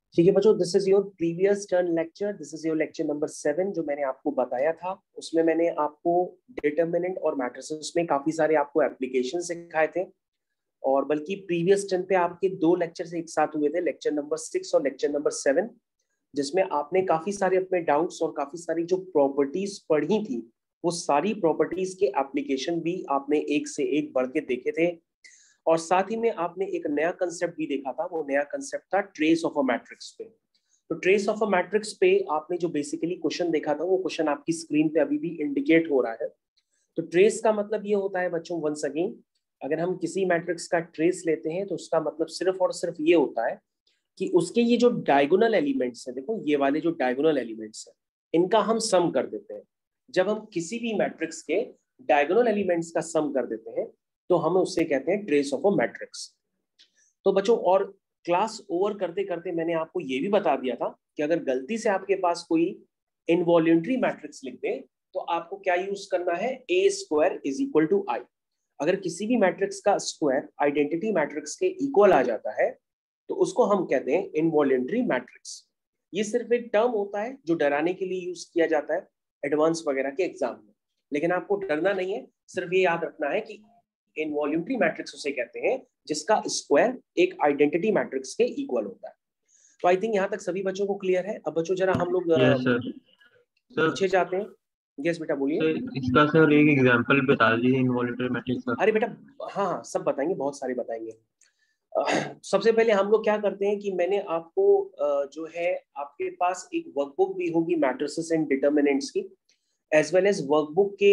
ठीक है बच्चों, this is your previous turn lecture, this is your lecture number 7 जो मैंने आपको बताया था। उसमें मैंने आपको डिटर्मिनेंट और मैट्रिसेस में काफी सारे आपको एप्लीकेशन सिखाए थे। और बल्कि प्रीवियस टर्न पे आपके दो लेक्चर एक साथ हुए थे, लेक्चर नंबर 6 और लेक्चर नंबर 7, जिसमें आपने काफी सारे अपने डाउट्स और काफी सारी जो प्रॉपर्टीज पढ़ी थी, वो सारी प्रॉपर्टीज के एप्लीकेशन भी आपने एक से एक बढ़ के देखे थे। और साथ ही में आपने एक नया कंसेप्ट भी देखा था, वो नया कंसेप्ट था ट्रेस ऑफ अ मैट्रिक्स पे। तो ट्रेस ऑफ अ मैट्रिक्स पे आपने जो बेसिकली क्वेश्चन देखा था, वो क्वेश्चन आपकी स्क्रीन पे अभी भी इंडिकेट हो रहा है। तो ट्रेस का मतलब ये होता है बच्चों, वंस अगेन, अगर हम किसी मैट्रिक्स का ट्रेस लेते हैं तो उसका मतलब सिर्फ और सिर्फ ये होता है कि उसके ये जो डायगोनल एलिमेंट्स हैं, देखो ये वाले जो डायगोनल एलिमेंट्स हैं, इनका हम सम कर देते हैं। जब हम किसी भी मैट्रिक्स के डायगोनल एलिमेंट्स का सम कर देते हैं तो हम उससे कहते हैं ट्रेस ऑफ अ मैट्रिक्स। तो बच्चों, और क्लास ओवर करते करते मैंने आपको ये भी बता दिया था कि अगर गलती से आपके पास कोई इनवॉल्यूंटरी मैट्रिक्स लिख दे तो आपको क्या यूज करना है, A square is equal to I. अगर किसी भी मैट्रिक्स का स्क्वायर आइडेंटिटी मैट्रिक्स के इक्वल आ जाता है तो उसको हम कहते हैं इनवॉल्यूंटरी मैट्रिक्स। ये सिर्फ एक टर्म होता है जो डराने के लिए यूज किया जाता है एडवांस वगैरह के एग्जाम में, लेकिन आपको डरना नहीं है। सिर्फ ये याद रखना है कि इनवॉल्यूंटरी मैट्रिक्स उसे कहते हैं जिसका स्क्वायर एक आइडेंटिटी मैट्रिक्स के इक्वल होता है। तो आई थिंक यहाँ तक सभी बच्चों को क्लियर है। अब बच्चों जरा हम लोग यस सर। सर पीछे जाते हैं। यस बेटा बोलिए। सर इसका सर एक एग्जांपल बता दीजिए इनवॉल्यूंटरी मैट्रिक्स का। अरे बेटा, हाँ हाँ सब बताएंगे, बहुत सारे बताएंगे। सबसे पहले हम लोग क्या करते हैं कि मैंने आपको जो है, आपके पास एक वर्कबुक भी होगी मैट्रिसेस एंड डिटर्मिनेंट्स की, एज वेल एज वर्कबुक के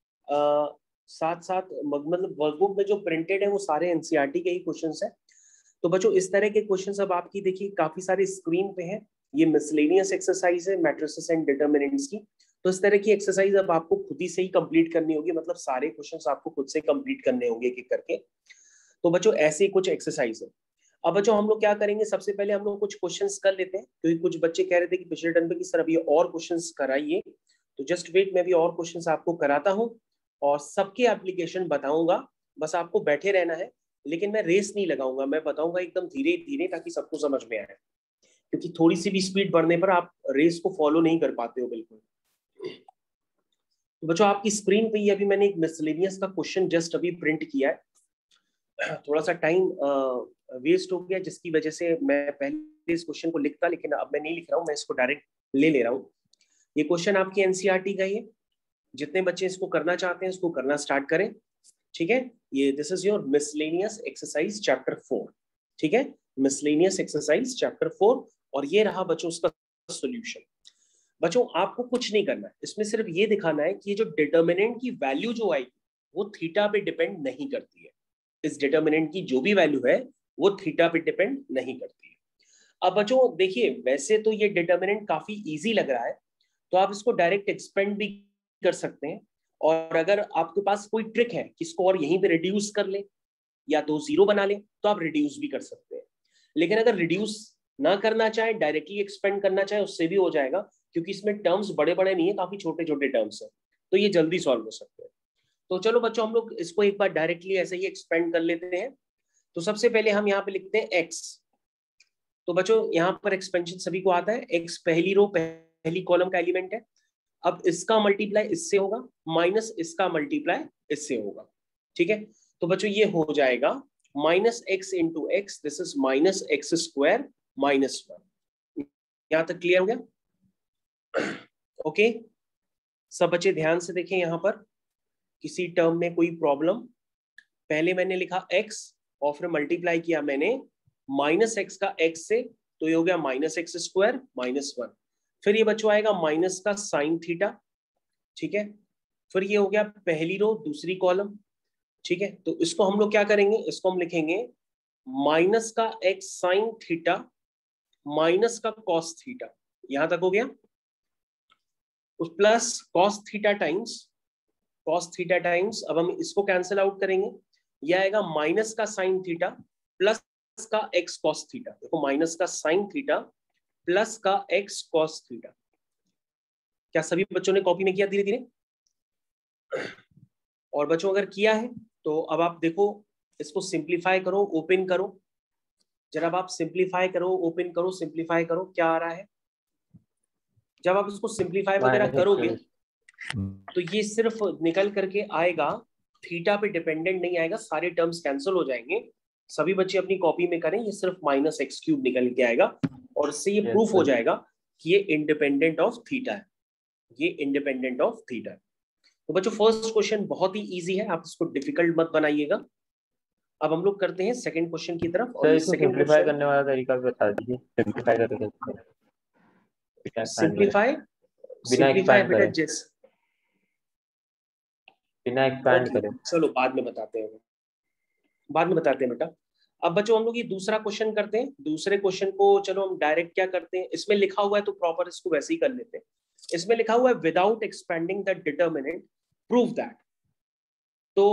साथ साथ मतलब वर्कबुक में जो प्रिंटेड है वो सारे एनसीईआरटी के ही क्वेश्चंस हैं। तो बच्चों इस तरह के क्वेश्चंस अब आपकी देखिए काफी सारे स्क्रीन पे हैं। ये मिसलेनियस एक्सरसाइज है मैट्रिसेस एंड डिटर्मिनेंट्स की। तो इस तरह की एक्सरसाइज अब आपको खुद ही से ही कंप्लीट करनी होगी, मतलब सारे क्वेश्चंस आपको खुद से कंप्लीट करने होंगे एक एक करके। तो बच्चों ऐसे कुछ एक्सरसाइज है। अब बच्चों हम लोग क्या करेंगे, सबसे पहले हम लोग कुछ क्वेश्चंस कर लेते हैं, क्योंकि कुछ बच्चे कह रहे थे कि पिछले टर्म पे की सर अभी और क्वेश्चंस कराइए। तो जस्ट वेट, मैं भी और क्वेश्चंस आपको कराता हूँ और सबके एप्लीकेशन बताऊंगा। बस आपको बैठे रहना है, लेकिन मैं रेस नहीं लगाऊंगा, मैं बताऊंगा एकदम धीरे धीरे ताकि सबको समझ में आए, क्योंकि थोड़ी सी भी स्पीड बढ़ने पर आप रेस को फॉलो नहीं कर पाते हो बिल्कुल। तो बच्चों आपकी स्क्रीन पे ही अभी मैंने एक मिसलेनियस का क्वेश्चन जस्ट अभी प्रिंट किया है। थोड़ा सा टाइम वेस्ट हो गया जिसकी वजह से मैं पहले इस क्वेश्चन को लिखता, लेकिन अब मैं नहीं लिख रहा हूँ, मैं इसको डायरेक्ट ले रहा हूँ। ये क्वेश्चन आपकी एनसीईआरटी का ही है। जितने बच्चे इसको करना चाहते हैं इसको करना स्टार्ट करें। ठीक है, ये this is your miscellaneous exercise chapter 4। ठीक है, मिसलेनियस एक्सरसाइज चैप्टर 4, और ये रहा बच्चों उसका सॉल्यूशन। बच्चों आपको कुछ नहीं करना है, इसमें सिर्फ ये दिखाना है कि ये जो डिटर्मिनेंट की वैल्यू जो आएगी वो थीटा पे डिपेंड नहीं करती है। इस डिटर्मिनेंट की जो भी वैल्यू है वो थीटा पे डिपेंड नहीं करती है। अब बच्चों देखिए, वैसे तो ये डिटर्मिनेंट काफी इजी लग रहा है, तो आप इसको डायरेक्ट एक्सपेंड भी कर सकते हैं। और अगर आपके पास कोई ट्रिक है कि इसको और यहीं पे रिड्यूस कर ले या दो जीरो बना ले तो आप रिड्यूस भी कर सकते हैं। लेकिन अगर रिड्यूस ना करना चाहे, डायरेक्टली एक्सपेंड करना चाहे, उससे भी हो जाएगा, क्योंकि इसमें टर्म्स बड़े बड़े नहीं है, काफी छोटे छोटे टर्म्स हैं, तो ये जल्दी सॉल्व हो सकते हैं। तो चलो बच्चों हम लोग इसको एक बार डायरेक्टली ऐसे ही एक्सपेंड कर लेते हैं। तो सबसे पहले हम यहाँ पे लिखते हैं एक्स। तो बच्चों यहाँ पर एक्सपेंशन सभी को आता है, एक्स पहली रो पहली कॉलम का एलिमेंट है। अब इसका मल्टीप्लाई इससे होगा, माइनस इसका मल्टीप्लाई इससे होगा। ठीक है, तो बच्चों ये हो जाएगा minus X into X, this is minus X square minus 1। यहां तक क्लियर हो गया? ओके, सब बच्चे ध्यान से देखें, यहां पर किसी टर्म में कोई प्रॉब्लम? पहले मैंने लिखा x और फिर मल्टीप्लाई किया मैंने माइनस एक्स का x से, तो ये हो गया माइनस एक्स स्क्वायर माइनस 1। फिर ये बच्चों आएगा माइनस का साइन थीटा। ठीक है, फिर ये हो गया पहली रो दूसरी कॉलम। ठीक है, तो इसको हम लोग क्या करेंगे, इसको हम लिखेंगे माइनस का एक्स साइन थीटा माइनस का कॉस थीटा। यहां तक हो गया, plus cos theta times cos theta times, अब हम इसको कैंसिल आउट करेंगे, यह आएगा माइनस का साइन थीटा प्लस का एक्स कॉस थीटा। देखो माइनस का साइन थीटा प्लस का एक्स कॉस थीटा। क्या सभी बच्चों ने कॉपी में किया धीरे धीरे? और बच्चों अगर किया है तो अब आप देखो, इसको सिंप्लीफाई करो, ओपन करो। जरा आप सिंप्लीफाई करो, ओपन करो, सिंप्लीफाई करो, क्या आ रहा है? जब आप इसको सिंप्लीफाई वगैरह करोगे तो ये सिर्फ निकल करके आएगा, थीटा पे डिपेंडेंट नहीं आएगा, सारे टर्म्स कैंसिल हो जाएंगे। सभी बच्चे अपनी कॉपी में करें, ये सिर्फ -x³ निकल के आएगा और इससे ये प्रूफ हो जाएगा कि ये इंडिपेंडेंट ऑफ थीटा है, ये इंडिपेंडेंट ऑफ थीटा है। तो बच्चों फर्स्ट क्वेश्चन बहुत ही इजी है, आप इसको डिफिकल्ट मत बनाइएगा। अब हम लोग करते हैं सेकंड क्वेश्चन की तरफ। और इसको सिंपलीफाई करने वाला तरीका भी बता दीजिए। सिंपलीफाई करके सिंपलीफाई बिना एक्सपैंड बेटा करे, जिस बिना एक्सपैंड करे। चलो बाद में बताते हैं, बाद में बताते हैं बेटा। अब बच्चों हम लोग ये दूसरा क्वेश्चन करते हैं। दूसरे क्वेश्चन को चलो हम डायरेक्ट क्या करते हैं, इसमें लिखा हुआ है तो प्रॉपर इसको वैसे ही कर लेते हैं। इसमें लिखा हुआ है without expanding the determinant prove that. तो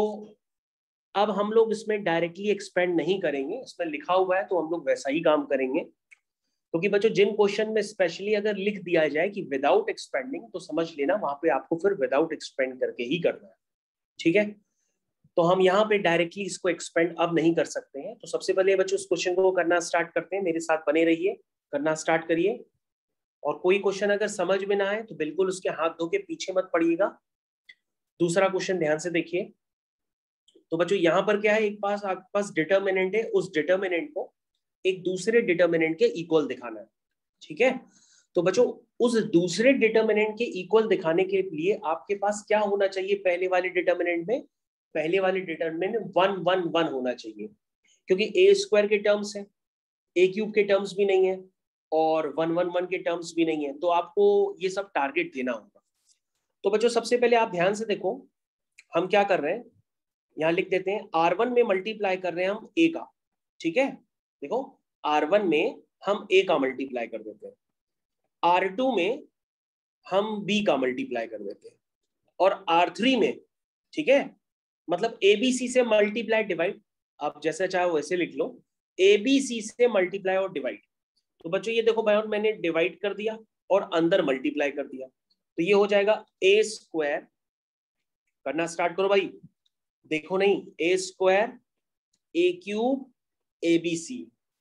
अब हम लोग इसमें डायरेक्टली एक्सपेंड नहीं करेंगे, इसमें लिखा हुआ है तो हम लोग वैसा ही काम करेंगे। क्योंकि बच्चों जिन क्वेश्चन में स्पेशली अगर लिख दिया जाए कि विदाउट एक्सपेंडिंग, तो समझ लेना वहां पे आपको फिर विदाउट एक्सपेंड करके ही करना है, ठीक है। तो हम यहाँ पे डायरेक्टली इसको एक्सपेंड अब नहीं कर सकते हैं। तो सबसे पहले बच्चों इस क्वेश्चन को करना स्टार्ट करते हैं, मेरे साथ बने रहिए, करना स्टार्ट करिए। और कोई क्वेश्चन अगर समझ में ना आए तो बिल्कुल उसके हाथ धो के पीछे मत पड़िएगा। दूसरा क्वेश्चन ध्यान से देखिए। तो बच्चों यहाँ पर क्या है, एक पास आपके पास डिटर्मिनेंट है, उस डिटर्मिनेंट को एक दूसरे डिटर्मिनेंट के इक्वल दिखाना है, ठीक है। तो बच्चों उस दूसरे डिटर्मिनेंट के इक्वल दिखाने के लिए आपके पास क्या होना चाहिए? पहले वाले डिटर्मिनेंट में, पहले वाले डिटर्मिनेंट 1 1 1 होना चाहिए, क्योंकि ए स्क्वायर के टर्म्स है, ए क्यूब के टर्म्स भी नहीं है और 1 1 1 के टर्म्स भी नहीं है। तो आपको ये सब टारगेट देना होगा। तो बच्चों सबसे पहले आप ध्यान से देखो, हम क्या कर रहे हैं, यहाँ लिख देते हैं R1 में मल्टीप्लाई कर रहे हैं हम a का, ठीक है। देखो R1 में हम a का मल्टीप्लाई कर देते हैं, R2 में हम b का मल्टीप्लाई कर देते हैं, और R3 में, ठीक है, मतलब ABC से मल्टीप्लाई डिवाइड, आप जैसा चाहे वैसे लिख लो, ABC से मल्टीप्लाई और डिवाइड। तो बच्चों ये देखो भाई, मैंने डिवाइड कर दिया और अंदर मल्टीप्लाई कर दिया, तो ये हो जाएगा a स्क्वायर, करना स्टार्ट करो भाई, देखो नहीं, A square A cube A B C,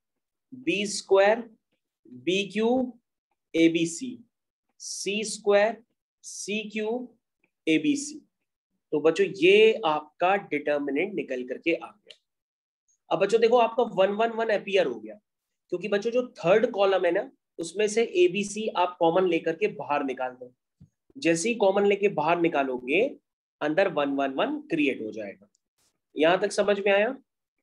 B square B cube A B C, C square C cube A B C. तो बच्चों ये आपका डिटर्मिनेंट निकल करके आ गया। अब बच्चों देखो आपका 1 1 1 अपीयर हो गया, क्योंकि बच्चों जो थर्ड कॉलम है ना, उसमें से ए बी सी आप कॉमन लेकर के बाहर निकाल दो। जैसे ही कॉमन लेके बाहर निकालोगे, अंदर 1 1 1 क्रिएट हो जाएगा। यहां तक समझ में आया?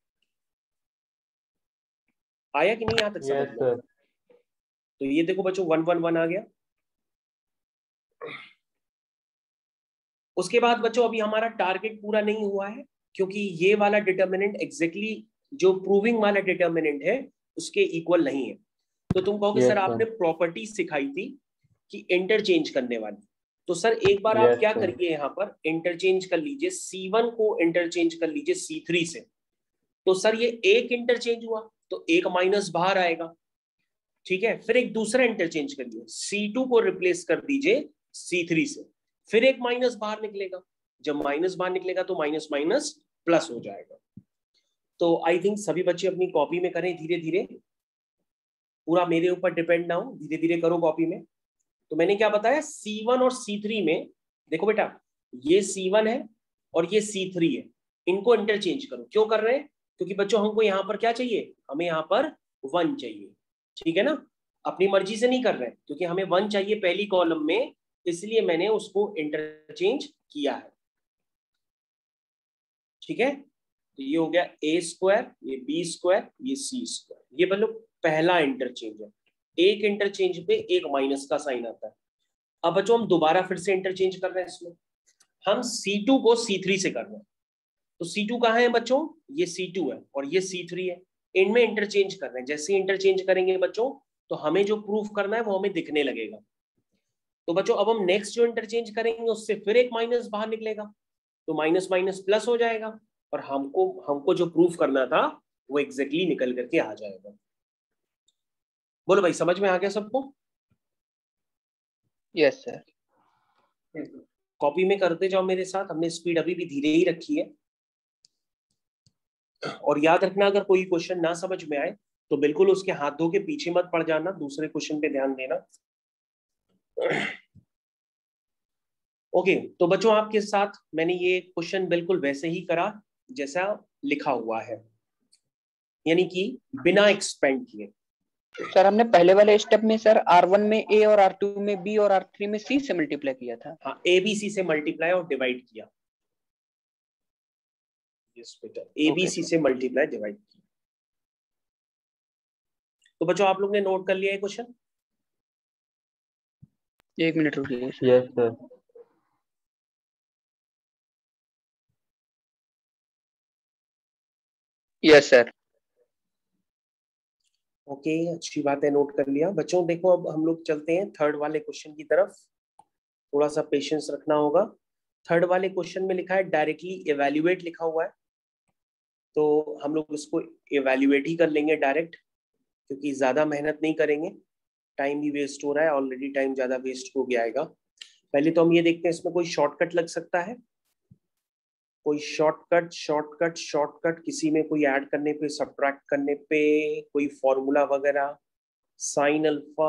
आया कि नहीं यहां तक समझ में? तो ये देखो बच्चों 1 1 1 आ गया। उसके बाद बच्चों अभी हमारा टारगेट पूरा नहीं हुआ है, क्योंकि ये वाला डिटर्मिनेंट एग्जैक्टली जो प्रूविंग वाला डिटर्मिनेंट है उसके इक्वल नहीं है। तो तुम कहोगे सर आपने प्रॉपर्टी सिखाई थी कि इंटरचेंज करने वाली, तो सर एक बार आप क्या करिए, यहाँ पर इंटरचेंज कर लीजिए, C1 को इंटरचेंज कर लीजिए C3 से। तो सर ये एक इंटरचेंज हुआ तो एक माइनस बाहर आएगा, ठीक है। फिर एक दूसरा इंटरचेंज करिए, C2 को रिप्लेस कर दीजिए C3 से, फिर एक माइनस बाहर निकलेगा। जब माइनस बाहर निकलेगा तो माइनस माइनस प्लस हो जाएगा। तो आई थिंक सभी बच्चे अपनी कॉपी में करें धीरे धीरे, पूरा मेरे ऊपर डिपेंड ना हो, धीरे धीरे करो कॉपी में। तो मैंने क्या बताया, C1 और C3 में देखो बेटा, ये C1 है और ये C3 है, इनको इंटरचेंज करो। क्यों कर रहे हैं? क्योंकि बच्चों हमको यहाँ पर क्या चाहिए, हमें यहाँ पर 1 चाहिए, ठीक है ना। अपनी मर्जी से नहीं कर रहे हैं, क्योंकि हमें 1 चाहिए पहली कॉलम में, इसलिए मैंने उसको इंटरचेंज किया है, ठीक है। तो ये हो गया ए स्क्वायर, ये बी स्क्वायर, ये सी स्क्वायर। ये बोलो पहला इंटरचेंज है, एक इंटरचेंज पे एक माइनस का साइन आता है। अब बच्चों हम दोबारा फिर से इंटरचेंज कर रहे हैं, इसमें हम C2 को C3 से कर रहे हैं। तो C2 कहाँ है बच्चों, ये C2 है और ये C3 है, इनमें इंटरचेंज कर रहे हैं। जैसे इंटरचेंज करेंगे बच्चों तो हमें जो प्रूफ करना है वो हमें दिखने लगेगा। तो बच्चों अब हम नेक्स्ट जो इंटरचेंज करेंगे उससे फिर एक माइनस बाहर निकलेगा, तो माइनस माइनस प्लस हो जाएगा, और हमको जो प्रूफ करना था वो एग्जैक्टली निकल करके आ जाएगा। बोलो भाई समझ में आ गया सबको? Yes sir. कॉपी में करते जाओ मेरे साथ, हमने स्पीड अभी भी धीरे ही रखी है। और याद रखना, अगर कोई क्वेश्चन ना समझ में आए तो बिल्कुल उसके हाथ धो के पीछे मत पड़ जाना, दूसरे क्वेश्चन पे ध्यान देना। ओके, तो बच्चों आपके साथ मैंने ये क्वेश्चन बिल्कुल वैसे ही करा जैसा लिखा हुआ है, यानी कि बिना एक्सपेंड किए। सर हमने पहले वाले स्टेप में सर R1 में A और R2 में B और R3 में C से मल्टीप्लाई किया था। हाँ, ABC से मल्टीप्लाई और डिवाइड किया। यस बेटा, ABC से मल्टीप्लाई डिवाइड किया। तो बच्चों आप लोग ने नोट कर लिया है क्वेश्चन? 1 मिनट रुकिए। Yes sir. Yes sir. Okay, अच्छी बात है, नोट कर लिया। बच्चों देखो अब हम लोग चलते हैं थर्ड वाले क्वेश्चन की तरफ, थोड़ा सा पेशेंस रखना होगा। थर्ड वाले क्वेश्चन में लिखा है डायरेक्टली इवैल्यूएट लिखा हुआ है, तो हम लोग इसको इवैल्यूएट ही कर लेंगे डायरेक्ट, क्योंकि ज्यादा मेहनत नहीं करेंगे, टाइम भी वेस्ट हो रहा है, ऑलरेडी टाइम ज्यादा वेस्ट हो गया आएगा। पहले तो हम ये देखते हैं इसमें कोई शॉर्टकट लग सकता है, कोई शॉर्टकट किसी में, कोई ऐड करने पे, सब्ट्रैक्ट करने पे, कोई फॉर्मूला वगैरह, साइन अल्फा,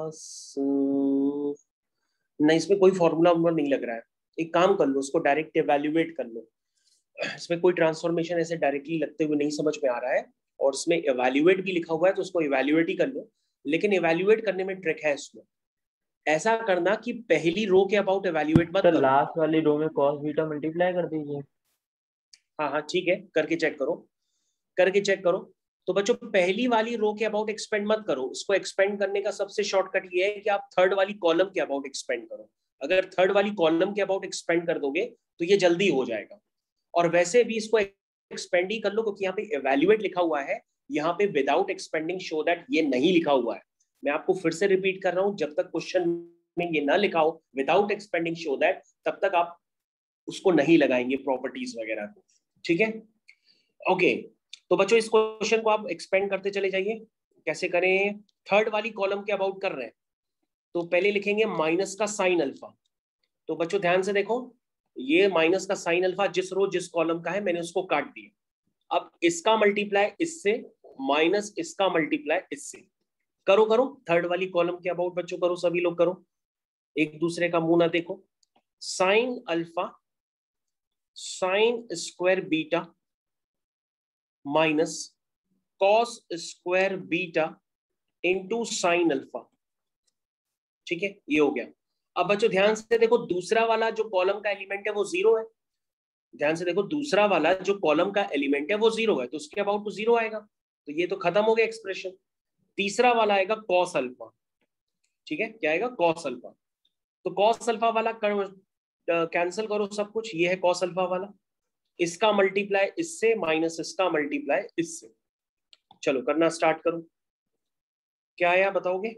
नहीं इसमें कोई फॉर्मूला नहीं लग रहा है। एक काम कर लो, उसको डायरेक्ट इवैल्यूएट कर लो। इसमें कोई ट्रांसफॉर्मेशन ऐसे डायरेक्टली लगते हुए नहीं समझ में आ रहा है, और इसमें इवैल्यूएट भी लिखा हुआ है, तो उसको इवैल्यूएट ही कर लो। लेकिन इवैल्यूएट करने में ट्रिक है इसमें, ऐसा करना कि पहली रो के अबाउट इवैल्यूएट मत करो। लास्ट वाली रो में cos बीटा मल्टीप्लाई कर दीजिए। हाँ हाँ ठीक है, करके चेक करो, करके चेक करो। तो बच्चों पहली वाली रो के अबाउट एक्सपेंड मत करो, उसको एक्सपेंड करने का सबसे शॉर्टकट ये है कि आप थर्ड वाली कॉलम के अबाउट एक्सपेंड करो। अगर थर्ड वाली कॉलम के अबाउट एक्सपेंड कर दोगे तो ये जल्दी हो जाएगा। और वैसे भी इसको एक्सपेंड ही कर लो, क्योंकि यहाँ पे इवैल्यूएट लिखा हुआ है, यहाँ पे विदाउट एक्सपेंडिंग शो दैट ये नहीं लिखा हुआ है। मैं आपको फिर से रिपीट कर रहा हूँ, जब तक क्वेश्चन में ये ना लिखा हो विदाउट एक्सपेंडिंग शो दैट, तब तक आप उसको नहीं लगाएंगे प्रॉपर्टीज वगैरह को, ठीक है? ओके, तो बच्चों इस क्वेश्चन को आप एक्सपेंड करते चले जाइए। कैसे करें? थर्ड वाली कॉलम के अबाउट कर रहे हैं, तो पहले लिखेंगे माइनस का साइन अल्फा। तो बच्चों ध्यान से देखो, ये माइनस का साइन अल्फा जिस रो जिस कॉलम का है मैंने उसको काट दिया। अब इसका मल्टीप्लाई इससे, माइनस इसका मल्टीप्लाई इससे, करो करो थर्ड वाली कॉलम के अबाउट बच्चों, करो सभी लोग करो, एक दूसरे का मुंह ना देखो। Sine alpha sine square beta minus cos square beta into sine alpha, ठीक है, ये हो गया। अब बच्चों ध्यान से देखो, दूसरा वाला जो कॉलम का एलिमेंट है वो जीरो है। ध्यान से देखो, दूसरा वाला जो कॉलम का एलिमेंट है वो जीरो है, तो उसके अबाउट तो जीरो आएगा, तो ये तो खत्म हो गया एक्सप्रेशन। तीसरा वाला आएगा कॉस अल्फा, ठीक है, क्या आएगा? Cos alpha. तो कॉस अल्फा वाला कैंसिल करो सब कुछ, ये है कॉस अल्फा वाला, इसका मल्टीप्लाई इससे माइनस इसका मल्टीप्लाई इससे। चलो करना स्टार्ट करो, क्या आया बताओगे?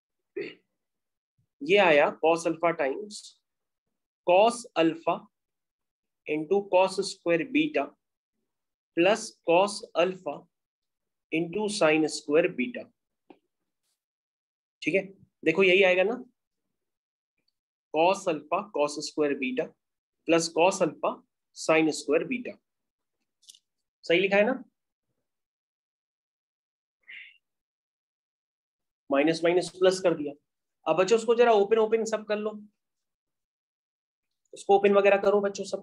ये आया cos alpha times cos alpha into cos square beta plus cos alpha into sine square beta, ठीक है? देखो यही आएगा ना, cos alpha cos square beta plus cos alpha sine square beta, सही लिखा है ना? माइनस माइनस प्लस कर दिया। अब बच्चों उसको जरा ओपन ओपन सब कर लो, उसको ओपन वगैरह करो बच्चों सब।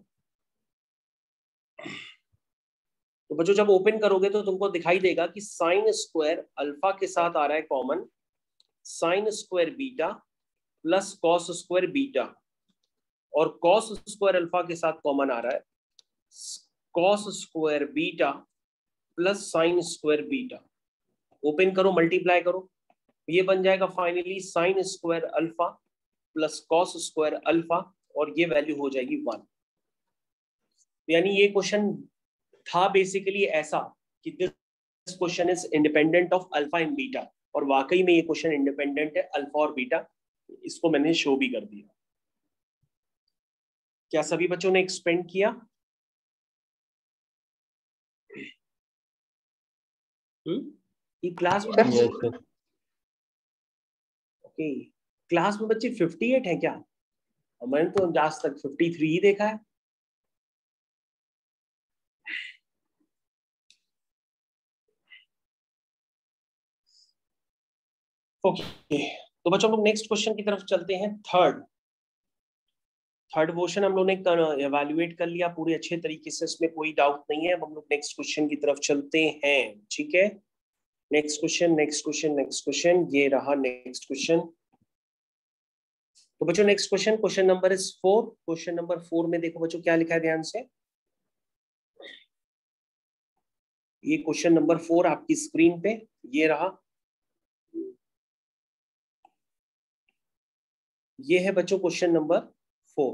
तो बच्चों जब ओपन करोगे तो तुमको दिखाई देगा कि साइन स्क्वायर अल्फा के साथ आ रहा है common, sine square beta plus cos square beta, और कॉस स्क्वायर अल्फा के साथ कॉमन आ रहा है cos square beta plus sine square beta. Open करो, मल्टीप्लाई करो, ये बन जाएगा finally sine square alpha plus cos square alpha, और ये वैल्यू हो जाएगी 1। यानी ये क्वेश्चन था बेसिकली ऐसा कि this question is independent of alpha and beta, और वाकई में ये क्वेश्चन इंडिपेंडेंट है अल्फा और बीटा, इसको मैंने शो भी कर दिया। क्या सभी बच्चों ने एक्सपेंड किया? ये क्लास में बच्चे, ओके, क्लास में बच्चे 58 है क्या? मैंने तो आज तक 53 ही देखा है। ओके, तो बच्चों हम लोग नेक्स्ट क्वेश्चन की तरफ चलते हैं। थर्ड क्वेश्चन हम लोग ने एवेल्युएट कर लिया पूरे अच्छे तरीके से, इसमें कोई डाउट नहीं है। अब हम लोग नेक्स्ट क्वेश्चन की तरफ चलते हैं, ठीक है। नेक्स्ट क्वेश्चन ये रहा नेक्स्ट क्वेश्चन। तो बच्चों नेक्स्ट क्वेश्चन नंबर इज 4। क्वेश्चन नंबर 4 में देखो बच्चों क्या लिखा है, ध्यान से। ये क्वेश्चन नंबर 4 आपकी स्क्रीन पे ये रहा। ये है बच्चों क्वेश्चन नंबर 4,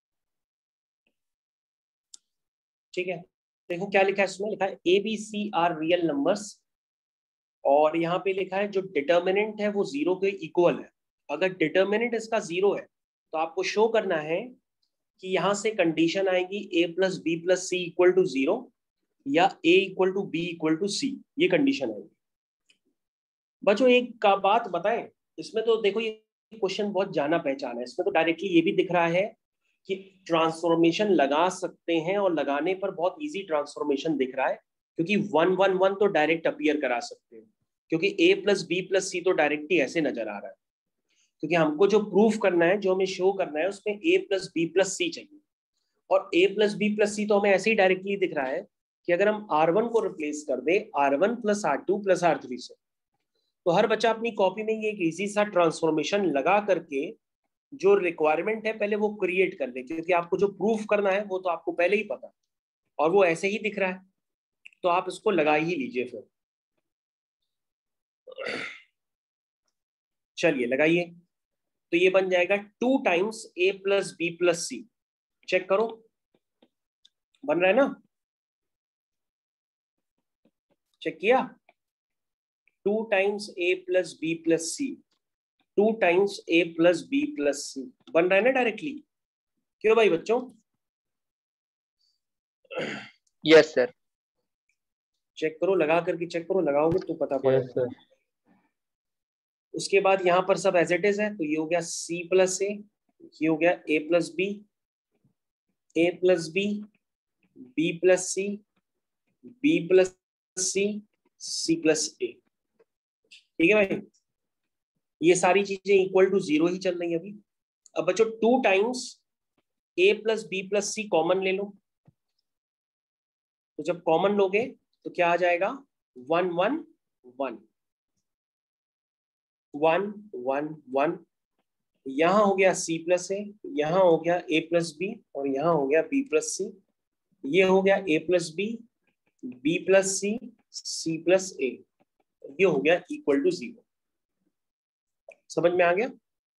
ठीक है। देखो क्या लिखा है इसमें, लिखा है ABC आर रियल नंबर्स, और यहाँ पे लिखा है जो डिटर्मिनेंट है वो 0 के इक्वल है। अगर डिटर्मिनेंट इसका 0 है तो आपको शो करना है कि यहाँ से कंडीशन आएगी a plus b plus c equal to 0 या a equal to b equal to c, ये कंडीशन आएगी। बच्चों एक का बात बताएं, इसमें तो देखो ये क्वेश्चन बहुत जाना पहचाना है। इसमें तो डायरेक्टली ये भी दिख रहा है कि ट्रांसफॉर्मेशन लगा सकते हैं, और लगाने पर बहुत इजी ट्रांसफॉर्मेशन दिख रहा है, क्योंकि 1 1 1 तो डायरेक्ट अपीयर करा सकते हैं, क्योंकि a plus b plus c तो डायरेक्टली ऐसे नजर आ रहा है। क्योंकि हमको जो प्रूफ करना है, जो हमें शो करना है, उसमें a plus b plus c चाहिए, और a plus b plus c तो हमें ऐसे ही डायरेक्टली दिख रहा है कि अगर हम R1 को रिप्लेस कर दे R1 plus R2 plus R3 से, तो हर बच्चा अपनी कॉपी में ये एक इजी सा ट्रांसफॉर्मेशन लगा करके जो रिक्वायरमेंट है पहले वो क्रिएट कर ले, क्योंकि आपको जो प्रूफ करना है वो तो आपको पहले ही पता है और वो ऐसे ही दिख रहा है, तो आप इसको लगा ही लीजिए फिर। चलिए लगाइए, तो ये बन जाएगा 2 times a plus b plus c. Check करो बन रहा है ना, चेक किया। 2 times a plus b plus c, 2 times a plus b plus c बन रहा है ना डायरेक्टली। क्यों भाई बच्चों? Yes sir. चेक करो, लगा करके चेक करो, लगाओगे तो पता यस पड़ेगा। सर। उसके बाद यहाँ पर सब एज इट इज है, तो ये हो गया c प्लस ए, ये हो गया a plus b, a plus b, b plus c, b plus c, c plus a. ठीक है भाई, ये सारी चीजें इक्वल टू 0 ही चल रही है अभी। अब बच्चों 2 times a plus b plus c common ले लो, तो जब कॉमन लोगे तो क्या आ जाएगा, 1 1 1 1 1 1। यहाँ हो गया c प्लस ए, यहाँ हो गया a प्लस बी, और यहाँ हो गया b प्लस सी। ये हो गया a plus b, b plus c, c plus a. ये हो गया इक्वल टू 0। समझ में आ गया?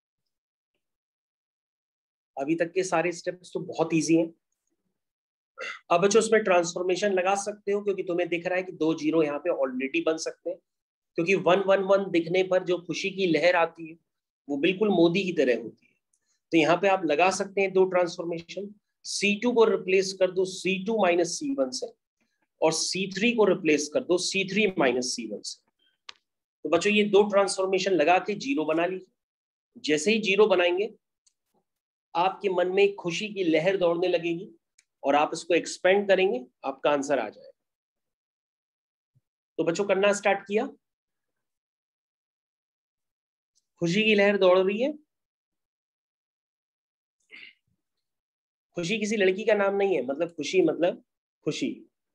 अभी तक के सारे स्टेप्स तो बहुत इजी हैं। अब बच्चों उसमें ट्रांसफॉर्मेशन लगा सकते हो, क्योंकि तुम्हें दिख रहा है कि 2 0 यहाँ पे ऑलरेडी बन सकते हैं, क्योंकि 1 1 1 दिखने पर जो खुशी की लहर आती है वो बिल्कुल मोदी की तरह होती है। तो यहाँ पे आप लगा सकते हैं 2 ट्रांसफॉर्मेशन। C2 को रिप्लेस कर दो C2 माइनस C1 से, और C3 को रिप्लेस कर दो C3 माइनस C1 से। तो बच्चों ये 2 ट्रांसफॉर्मेशन लगा के 0 बना लीजिए। जैसे ही 0 बनाएंगे आपके मन में एक खुशी की लहर दौड़ने लगेगी, और आप इसको एक्सपेंड करेंगे, आपका आंसर आ जाएगा। तो बच्चों करना स्टार्ट किया, खुशी की लहर दौड़ रही है। खुशी किसी लड़की का नाम नहीं है, मतलब खुशी मतलब खुशी।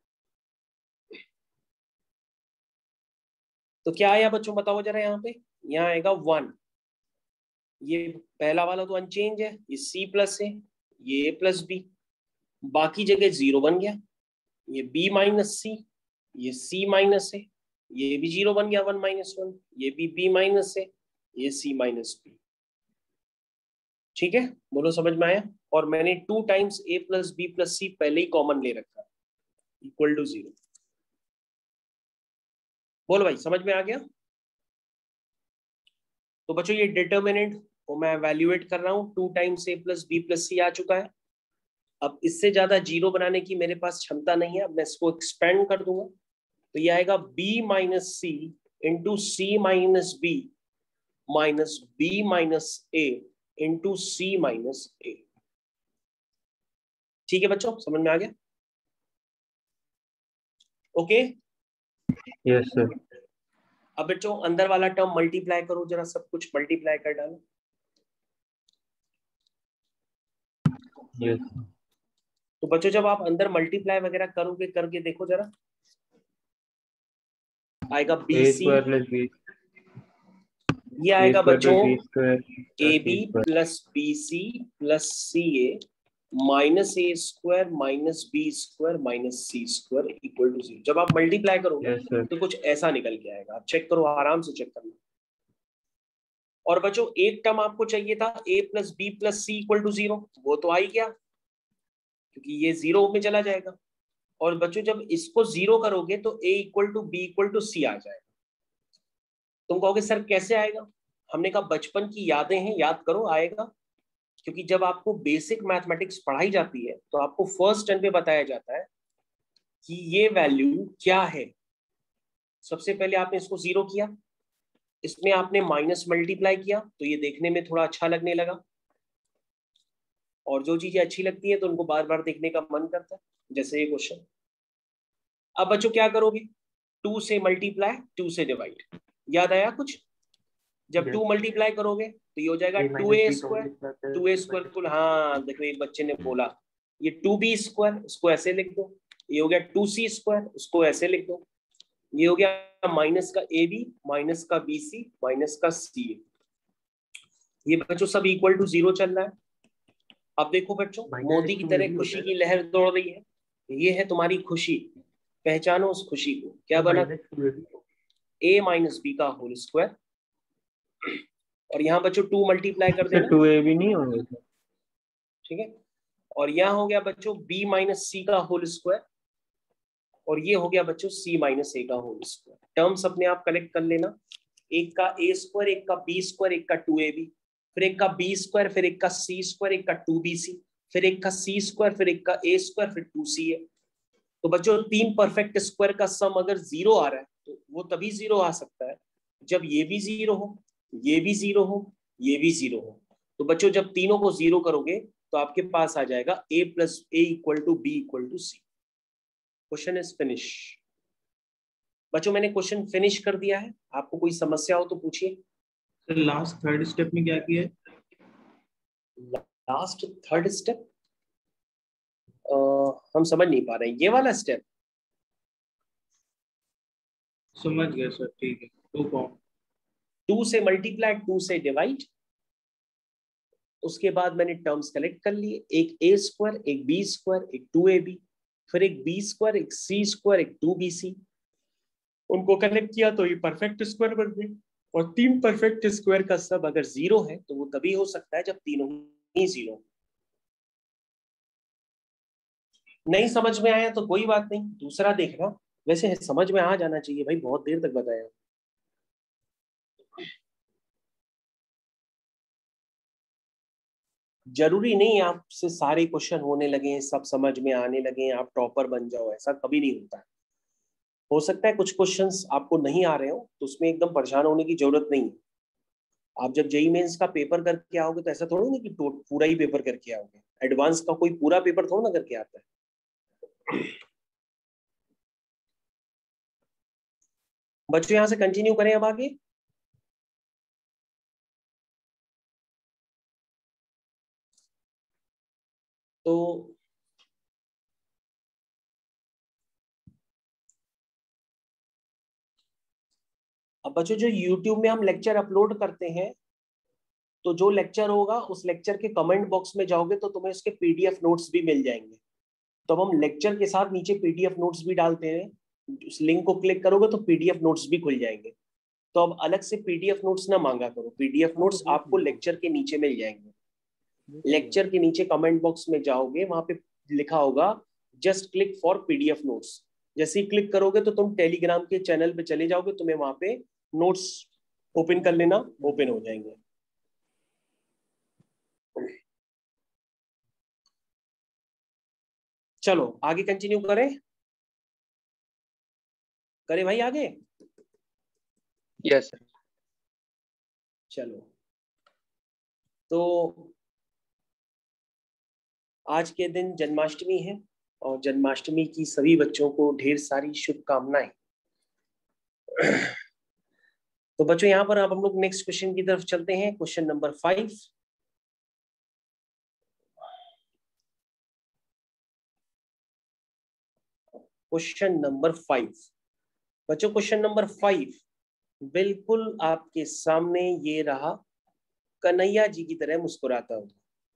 तो क्या आया बच्चों बताओ जरा, यहाँ पे यहाँ आएगा 1। ये पहला वाला तो अनचेंज है, ये C प्लस है, ये A प्लस बी, बाकी जगह 0 बन गया। ये B माइनस सी, ये C माइनस है, ये भी 0 बन गया 1 माइनस 1, ये भी B माइनस है, ये C माइनस बी। ठीक है, बोलो समझ में आया? और मैंने 2 times A plus b plus c पहले ही कॉमन ले रखा है, इक्वल टू 0। बोलो भाई समझ में आ गया? तो बच्चों ये डिटर्मिनेंट को मैं एवेल्युएट कर रहा हूँ, 2 times A plus b plus c आ चुका है। अब इससे ज्यादा 0 बनाने की मेरे पास क्षमता नहीं है, अब मैं इसको एक्सपेंड कर दूंगा, तो ये आएगा B minus c into c minus b minus b minus a into c minus a. ठीक है बच्चों, समझ में आ गया? Okay yes sir. अब बच्चों अंदर वाला टर्म मल्टीप्लाई करो, जरा सब कुछ मल्टीप्लाई कर डालो। yes. तो बच्चों जब आप अंदर मल्टीप्लाई वगैरह करोगे, करके देखो जरा, आएगा b a c, square plus b, ये a आएगा square बच्चों plus b square a plus b c square. Plus b c plus c a minus a square minus b square minus c square equal to 0। जब आप multiply करोगे Yes sir. तो कुछ ऐसा निकल के आएगा। आप चेक करो, आराम से चेक करना। और बच्चों एक टर्म आपको चाहिए था a plus b plus c equal to 0, वो तो आ ही गया क्योंकि ये 0 में चला जाएगा। और बच्चों जब इसको 0 करोगे तो a equal to b equal to c आ जाएगा। तुम कहोगे सर कैसे आएगा? हमने कहा बचपन की यादें हैं, याद करो आएगा। क्योंकि जब आपको बेसिक मैथमेटिक्स पढ़ाई जाती है तो आपको फर्स्ट टर्म पे बताया जाता है कि ये वैल्यू क्या है। सबसे पहले आपने इसको 0 किया, इसमें आपने माइनस मल्टीप्लाई किया तो ये देखने में थोड़ा अच्छा लगने लगा, और जो चीजें अच्छी लगती है तो उनको बार बार देखने का मन करता है, जैसे ये क्वेश्चन। अब बच्चों क्या करोगे? 2 से मल्टीप्लाई 2 से डिवाइड। याद आया कुछ? जब 2 मल्टीप्लाई करोगे तो ये हो जाएगा 2a स्क्वायर। 2a स्क्वायर, हाँ देखो एक बच्चे ने बोला ये 2b स्क्वायर, उसको ऐसे लिख दो। ये हो गया 2c स्क्वायर, उसको ऐसे लिख दो। ये हो गया माइनस का ab माइनस का bc माइनस का ca। ये बच्चों सब इक्वल टू 0 चल रहा है। अब देखो बच्चों, मोदी की तरह खुशी की लहर दौड़ रही है। ये है तुम्हारी खुशी, पहचानो उस खुशी को। क्या बना? a माइनस बी का होल स्क्वायर, और यहाँ बच्चों 2 मल्टीप्लाई कर सर देना, 2a भी नहीं होंगे सर? ठीक है। और यहाँ हो गया बच्चों b माइनस सी का होल स्क्वायर, और ये हो गया बच्चों c माइनस ए का होल स्क्वायर। टर्म्स अपने आप कलेक्ट कर लेना, एक का a स्क्वायर, एक का b स्क्वायर, एक का 2ab, फिर एक का b स्क्वायर, फिर एक का c स्क्वायर, एक का 2bc, फिर एक का c स्क्वायर, फिर एक का a स्क्वायर, फिर 2ca। तो बच्चों 3 परफेक्ट स्क्वायर का सम अगर 0 आ रहा है तो वो तभी 0 आ सकता है जब ये भी 0 हो, ये भी 0 हो, ये भी 0 हो। तो बच्चों जब तीनों को 0 करोगे तो आपके पास आ जाएगा a plus a equal to b equal to c. Question is finish. बच्चों मैंने क्वेश्चन फिनिश कर दिया है, आपको कोई समस्या हो तो पूछिए। सर लास्ट थर्ड स्टेप में क्या किया है? लास्ट थर्ड स्टेप हम समझ नहीं पा रहे हैं, ये वाला स्टेप। समझ गया सर, ठीक है। 2 फॉर्म 2 से मल्टीप्लाई 2 से डिवाइड, उसके बाद मैंने टर्म्स कलेक्ट कर लिए, एक a स्क्वायर, एक b स्क्वायर, एक 2ab, फिर एक b स्क्वायर, एक c स्क्वायर, एक 2bc। उनको कलेक्ट किया तो ये परफेक्ट स्क्वायर बन गए। और 3 परफेक्ट स्क्वायर का सब अगर 0 है तो वो तभी हो सकता है जब तीनों ही 0। नहीं समझ में आया तो कोई बात नहीं, दूसरा देखना। वैसे समझ में आ जाना चाहिए भाई, बहुत देर तक बताया। जरूरी नहीं आपसे सारे क्वेश्चन होने लगे, सब समझ में आने लगे, आप टॉपर बन जाओ, ऐसा कभी नहीं होता है। हो सकता है कुछ क्वेश्चंस आपको नहीं आ रहे हो, तो उसमें एकदम परेशान होने की जरूरत नहीं है। आप जब जेईई मेंस का पेपर करके आओगे तो ऐसा थोड़ा नहीं कि पूरा ही पेपर करके आओगे। एडवांस का कोई पूरा पेपर थोड़ा ना करके आता है। बच्चों यहाँ से कंटिन्यू करें अब आगे। तो अब बच्चों जो YouTube में हम लेक्चर अपलोड करते हैं, तो जो लेक्चर होगा उस लेक्चर के कमेंट बॉक्स में जाओगे तो तुम्हें उसके पीडीएफ नोट्स भी मिल जाएंगे। तो अब हम लेक्चर के साथ नीचे पीडीएफ नोट्स भी डालते हैं, उस लिंक को क्लिक करोगे तो पीडीएफ नोट्स भी खुल जाएंगे। तो अब अलग से पीडीएफ नोट्स ना मांगा करो, पीडीएफ नोट्स आपको लेक्चर के नीचे मिल जाएंगे। लेक्चर के नीचे कमेंट बॉक्स में जाओगे, वहां पे लिखा होगा just click for PDF notes. जैसे ही क्लिक करोगे तो तुम टेलीग्राम के चैनल पे चले जाओगे, तुम्हें वहां पे नोट्स ओपन कर लेना, ओपन हो जाएंगे। चलो आगे कंटिन्यू करें, करें भाई आगे। Yes sir. चलो तो आज के दिन जन्माष्टमी है, और जन्माष्टमी की सभी बच्चों को ढेर सारी शुभकामनाएं। तो बच्चों यहाँ पर अब हम लोग नेक्स्ट क्वेश्चन की तरफ चलते हैं, क्वेश्चन नंबर 5। क्वेश्चन नंबर 5 बच्चों, क्वेश्चन नंबर 5 बिल्कुल आपके सामने ये रहा, कन्हैया जी की तरह मुस्कुराता हूं।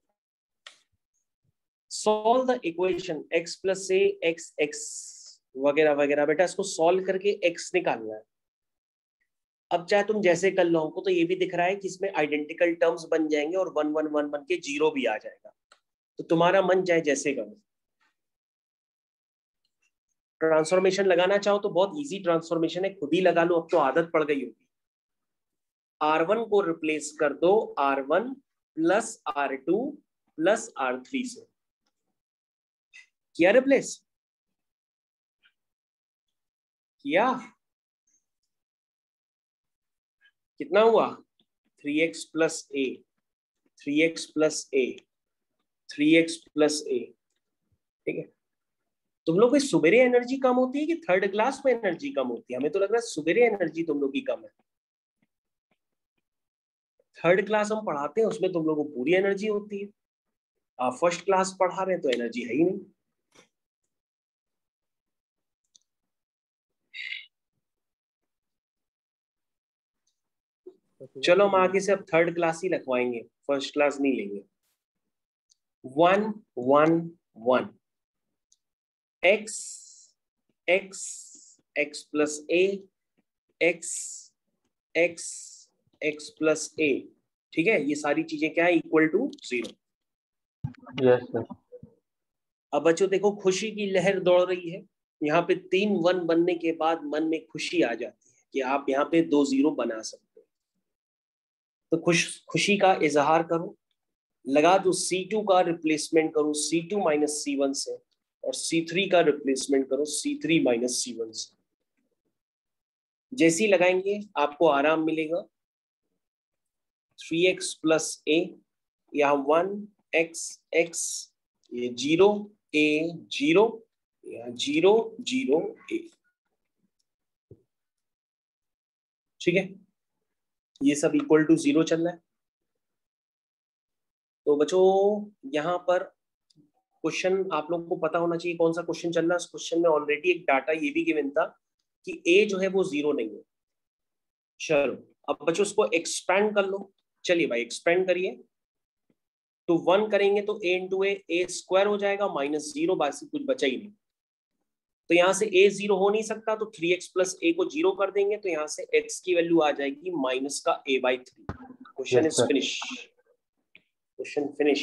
Solve the equation x plus a x x वगैरह वगैरह। बेटा इसको सॉल्व करके x निकालना है। अब चाहे तुम जैसे कर लो, हमको तो ये भी दिख रहा है कि इसमें आइडेंटिकल टर्म्स बन जाएंगे और 1 1 1 बन के 0 भी आ जाएगा। तो तुम्हारा मन चाहे जैसे करो। ट्रांसफॉर्मेशन लगाना चाहो तो बहुत इजी ट्रांसफॉर्मेशन है, खुद ही लगा लो, अब तो आदत पड़ गई होगी। R1 को रिप्लेस कर दो R1 plus R2 plus R3 से। किया रिप्लेस? किया? कितना हुआ? 3x plus a, 3x plus a, 3x plus a. ठीक है, तुम लोग की सुबेरे एनर्जी कम होती है कि थर्ड क्लास में एनर्जी कम होती है? हमें तो लग रहा है सुबेरे एनर्जी तुम लोग की कम है। थर्ड क्लास हम पढ़ाते हैं उसमें तुम लोगों को पूरी एनर्जी होती है। आप फर्स्ट क्लास पढ़ा रहे हैं तो एनर्जी है ही नहीं। चलो हम आगे से अब थर्ड क्लास ही रखवाएंगे, फर्स्ट क्लास नहीं लेंगे। 1 1 1 x x x plus a x x x plus a. ठीक है, ये सारी चीजें क्या है? Equal to 0। Yes sir. अब बच्चों देखो, खुशी की लहर दौड़ रही है। यहाँ पे 3 1 बनने के बाद मन में खुशी आ जाती है कि आप यहाँ पे 2 0 बना सकते हो। तो खुशी का इजहार करो, लगा दो C2 का रिप्लेसमेंट करो C2 माइनस C1 से, और C3 का रिप्लेसमेंट करो C3 माइनस C1 से। जैसे ही लगाएंगे आपको आराम मिलेगा। 3x प्लस ए, यहाँ 1 x ये 0 a 0, यहाँ 0 0 a। ठीक है, ये सब इक्वल टू 0 चल रहा है। तो बच्चों यहाँ पर क्वेश्चन आप लोगों को पता होना चाहिए कौन सा क्वेश्चन चल रहा है। उस क्वेश्चन में ऑलरेडी एक डाटा ये भी गिवन था कि a जो है वो 0 नहीं है। चलो अब बच्चों उसको एक्सपेंड कर लो। चलिए भाई एक्सपेंड करिए। तो 1 करेंगे तो a इंटू ए स्क्वायर हो जाएगा, माइनस 0, बाकी कुछ बचा ही नहीं। तो यहाँ से a 0 हो नहीं सकता, तो 3x प्लस a को 0 कर देंगे, तो यहाँ से x की वैल्यू आ जाएगी माइनस का a/3। Question is finish. Question finish.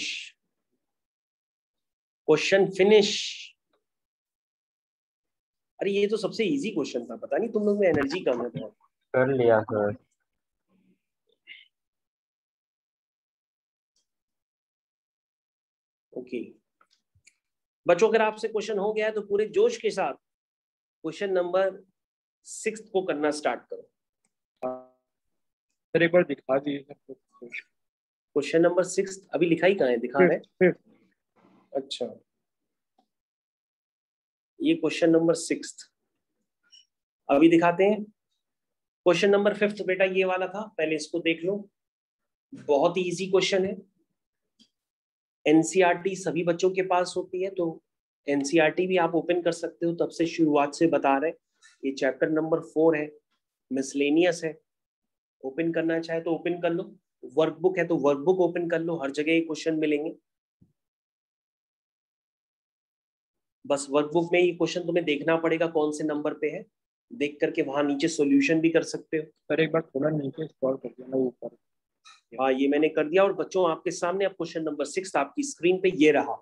Question finish. अरे ये तो सबसे इजी क्वेश्चन था, पता नहीं तुम लोग में एनर्जी कम है बहुत। कर लिया सर। ओके बच्चों, अगर आपसे क्वेश्चन हो गया है तो पूरे जोश के साथ क्वेश्चन नंबर 6 को करना स्टार्ट करो। सर एक बार दिखा दीजिए। क्वेश्चन नंबर 6 अभी लिखा ही कहाँ है? दिखा रहे? अच्छा, ये क्वेश्चन नंबर 6 अभी दिखाते हैं। क्वेश्चन नंबर 5 बेटा ये वाला था, पहले इसको देख लो। बहुत ही इजी क्वेश्चन है। एनसीईआरटी सभी बच्चों के पास होती है, तो एनसीईआरटी भी आप ओपन कर सकते हो। तब से शुरुआत से बता रहे, ये चैप्टर नंबर 4 है, मिसलेनियस है। ओपन करना चाहे तो ओपन कर लो, वर्कबुक है तो वर्कबुक ओपन कर लो, हर जगह ये क्वेश्चन मिलेंगे। बस वर्कबुक में ये क्वेश्चन तुम्हें देखना पड़ेगा कौन से नंबर पे है, देख करके वहां नीचे सॉल्यूशन भी कर सकते हो। सर एक बार थोड़ा नीचे स्क्रॉल कर देना ऊपर। हाँ ये मैंने कर दिया। और बच्चों आपके सामने अब क्वेश्चन नंबर 6 आपकी स्क्रीन पे ये रहा।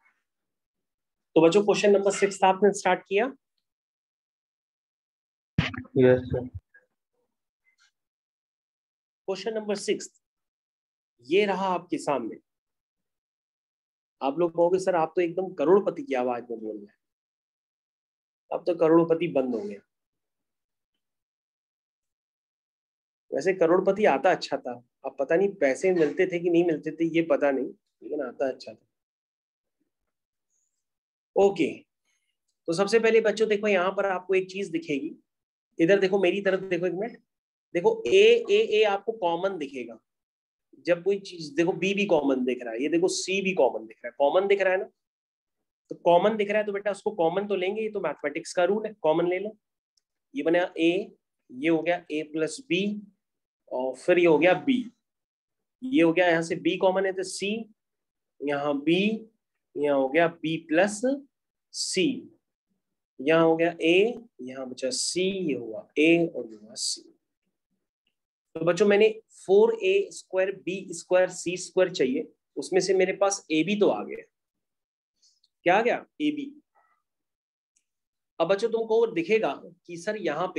तो बच्चों क्वेश्चन नंबर 6 आपने स्टार्ट किया। Yes sir. क्वेश्चन नंबर 6 ये रहा आपके सामने। आप लोग कहोगे सर आप तो एकदम करोड़पति की आवाज में बोल रहे हैं, अब तो करोड़पति बंद हो गया। वैसे करोड़पति आता अच्छा था, अब पता नहीं पैसे मिलते थे कि नहीं मिलते थे ये पता नहीं, लेकिन आता अच्छा था। ओके, तो सबसे पहले बच्चों देखो यहाँ पर आपको एक चीज दिखेगी, इधर देखो मेरी तरफ देखो एक मिनट, देखो ए आपको कॉमन दिखेगा। जब कोई चीज देखो बी भी कॉमन दिख रहा है, ये देखो सी भी कॉमन दिख रहा है, कॉमन दिख रहा है ना, तो कॉमन दिख रहा है तो बेटा उसको कॉमन तो लेंगे, ये तो मैथमेटिक्स का रूल है, कॉमन ले लो। ये बना ए, ये हो गया ए प्लस बी, और फिर ये हो गया बी, ये हो गया यहाँ से बी कॉमन है तो सी, यहाँ बी, यहाँ हो गया बी प्लस सी, यहाँ हो गया ए, यहाँ बचा सी, ये हुआ ए और ये हुआ सी। तो बच्चों मैंने 4a² b² c² चाहिए, उसमें से मेरे पास ए बी तो आ गया। क्या आ गया? A b. अब बच्चों तुमको दिखेगा कि सर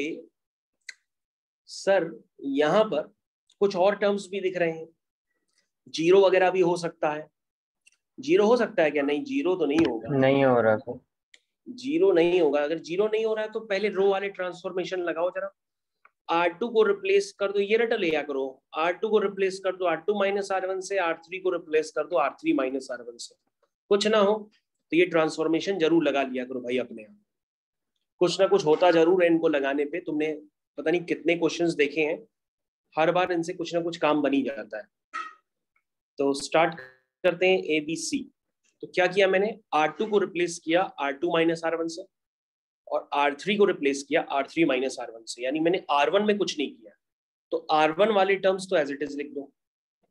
यहाँ पर कुछ और टर्म्स भी दिख रहे हैं, जीरो वगैरह भी हो सकता है। जीरो हो सकता है क्या? नहीं, जीरो तो नहीं होगा, नहीं हो रहा सर। जीरो नहीं होगा। अगर जीरो नहीं हो रहा है तो पहले रो वाले ट्रांसफॉर्मेशन लगाओ जरा। R2 को रिप्लेस कर दो, ये रट लिया करो, R2 को रिप्लेस कर दो R2 माइनस R1 से, R3 को रिप्लेस कर दो R3 माइनस R1 से। कुछ ना हो तो ये ट्रांसफॉर्मेशन जरूर लगा लिया करो भाई अपने आप, कुछ ना कुछ होता जरूर है इनको लगाने पे। तुमने पता नहीं कितने क्वेश्चंस देखे हैं, हर बार इनसे कुछ ना कुछ काम बनी जाता है। तो स्टार्ट करते हैं ए बी सी। तो क्या किया मैंने, R2 को रिप्लेस किया R2 माइनस R1 से, और R3 को रिप्लेस किया R3 माइनस R1 से, यानी मैंने R1 में कुछ नहीं किया। तो R1 वाले टर्म्स तो एज इट इज लिख दो।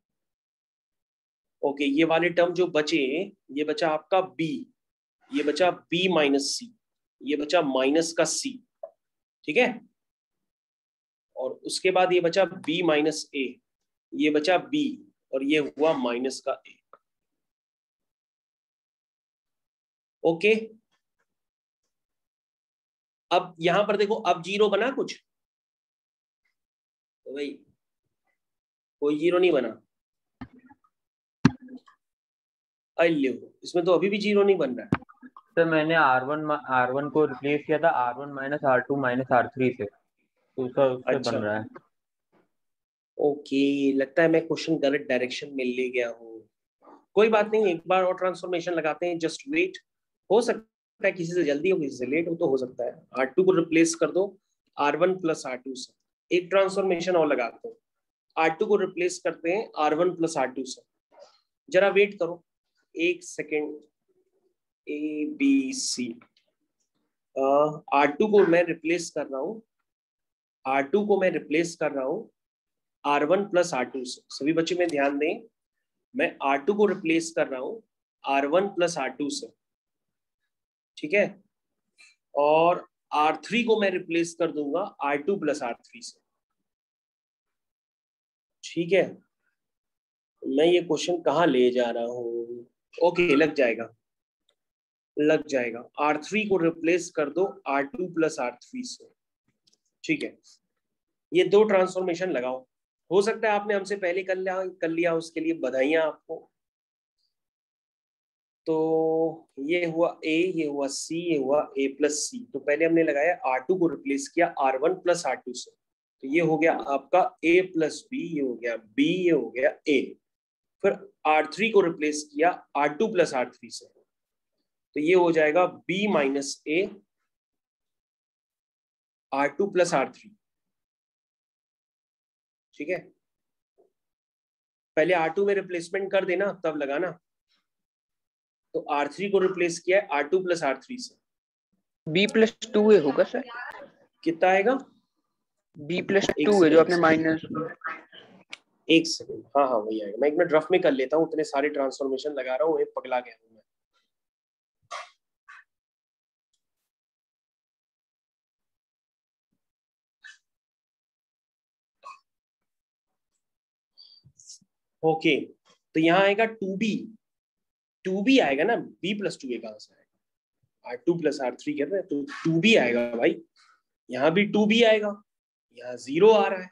ओके, ये वाले टर्म जो बचे, ये बचा आपका B, ये बचा B माइनस C, ये बचा माइनस का C, ठीक है। और उसके बाद ये बचा B माइनस A, ये बचा B, और ये हुआ माइनस का A। ओके, अब यहां पर देखो, अब जीरो बना कुछ? तो भाई कोई जीरो नहीं बना। अल्ले, इसमें तो अभी भी जीरो नहीं बन रहा है। सर मैंने R1 को रिप्लेस किया था R1 minus R2 minus R3 से, तो सर उससे अच्छा, बन रहा है। ओके, लगता है मैं क्वेश्चन गलत डायरेक्शन में ले गया हूँ। कोई बात नहीं, एक बार और ट्रांसफॉर्मेशन लगाते हैं, जस्ट वेट। हो सकता है किसी से जल्दी हो किसी से लेट हो, तो हो सकता है। R2 को रिप्लेस कर दो R1 प्लस R2 से। एक ट्रांसफॉर्मेशन और लगाते हैं, R2 को रिप्लेस करते हैं R1 प्लस R2 से। जरा वेट करो एक सेकेंड, ए बी सी। R2 को मैं रिप्लेस कर रहा हूँ, R2 को मैं रिप्लेस कर रहा हूँ R1 प्लस R2 से। सभी बच्चे में ध्यान दें, मैं R2 को रिप्लेस कर रहा हूँ R1 प्लस R2 से, ठीक है। और R3 को मैं रिप्लेस कर दूंगा R2 प्लस R3 से, ठीक है। मैं ये क्वेश्चन कहाँ ले जा रहा हूँ? ओके, लग जाएगा लग जाएगा। R3 को रिप्लेस कर दो R2 प्लस R3 से, ठीक है। ये दो ट्रांसफॉर्मेशन लगाओ। हो सकता है आपने हमसे पहले कर लिया, उसके लिए बधाइयां आपको। तो ये हुआ A, ये हुआ C, ये हुआ A प्लस C। तो पहले हमने लगाया R2 को रिप्लेस किया R1 प्लस R2 से, तो ये हो गया आपका A प्लस B, ये हो गया B, ये हो गया A। फिर R3 को रिप्लेस किया R2 प्लस R3 से, तो ये हो जाएगा B minus A R2 plus R3, ठीक है। पहले R2 में रिप्लेसमेंट कर देना तब लगाना। तो R3 को रिप्लेस किया R2 प्लस R3 से, B+2A होगा सर। कितना आएगा? B+2 है जो आपने माइनस। एक सेकंड, हाँ हाँ वही आएगा। मैं एक मिनट रफ में कर लेता हूँ, इतने सारे ट्रांसफॉर्मेशन लगा रहा हूँ, पगला गया हूँ मैं। ओके, तो यहाँ आएगा 2B आएगा ना, B+2A कहाँ से आएगा? R2 प्लस R3 कहते हैं तो 2B आएगा भाई। यहाँ भी 2b आएगा, यहाँ 0 आ रहा है,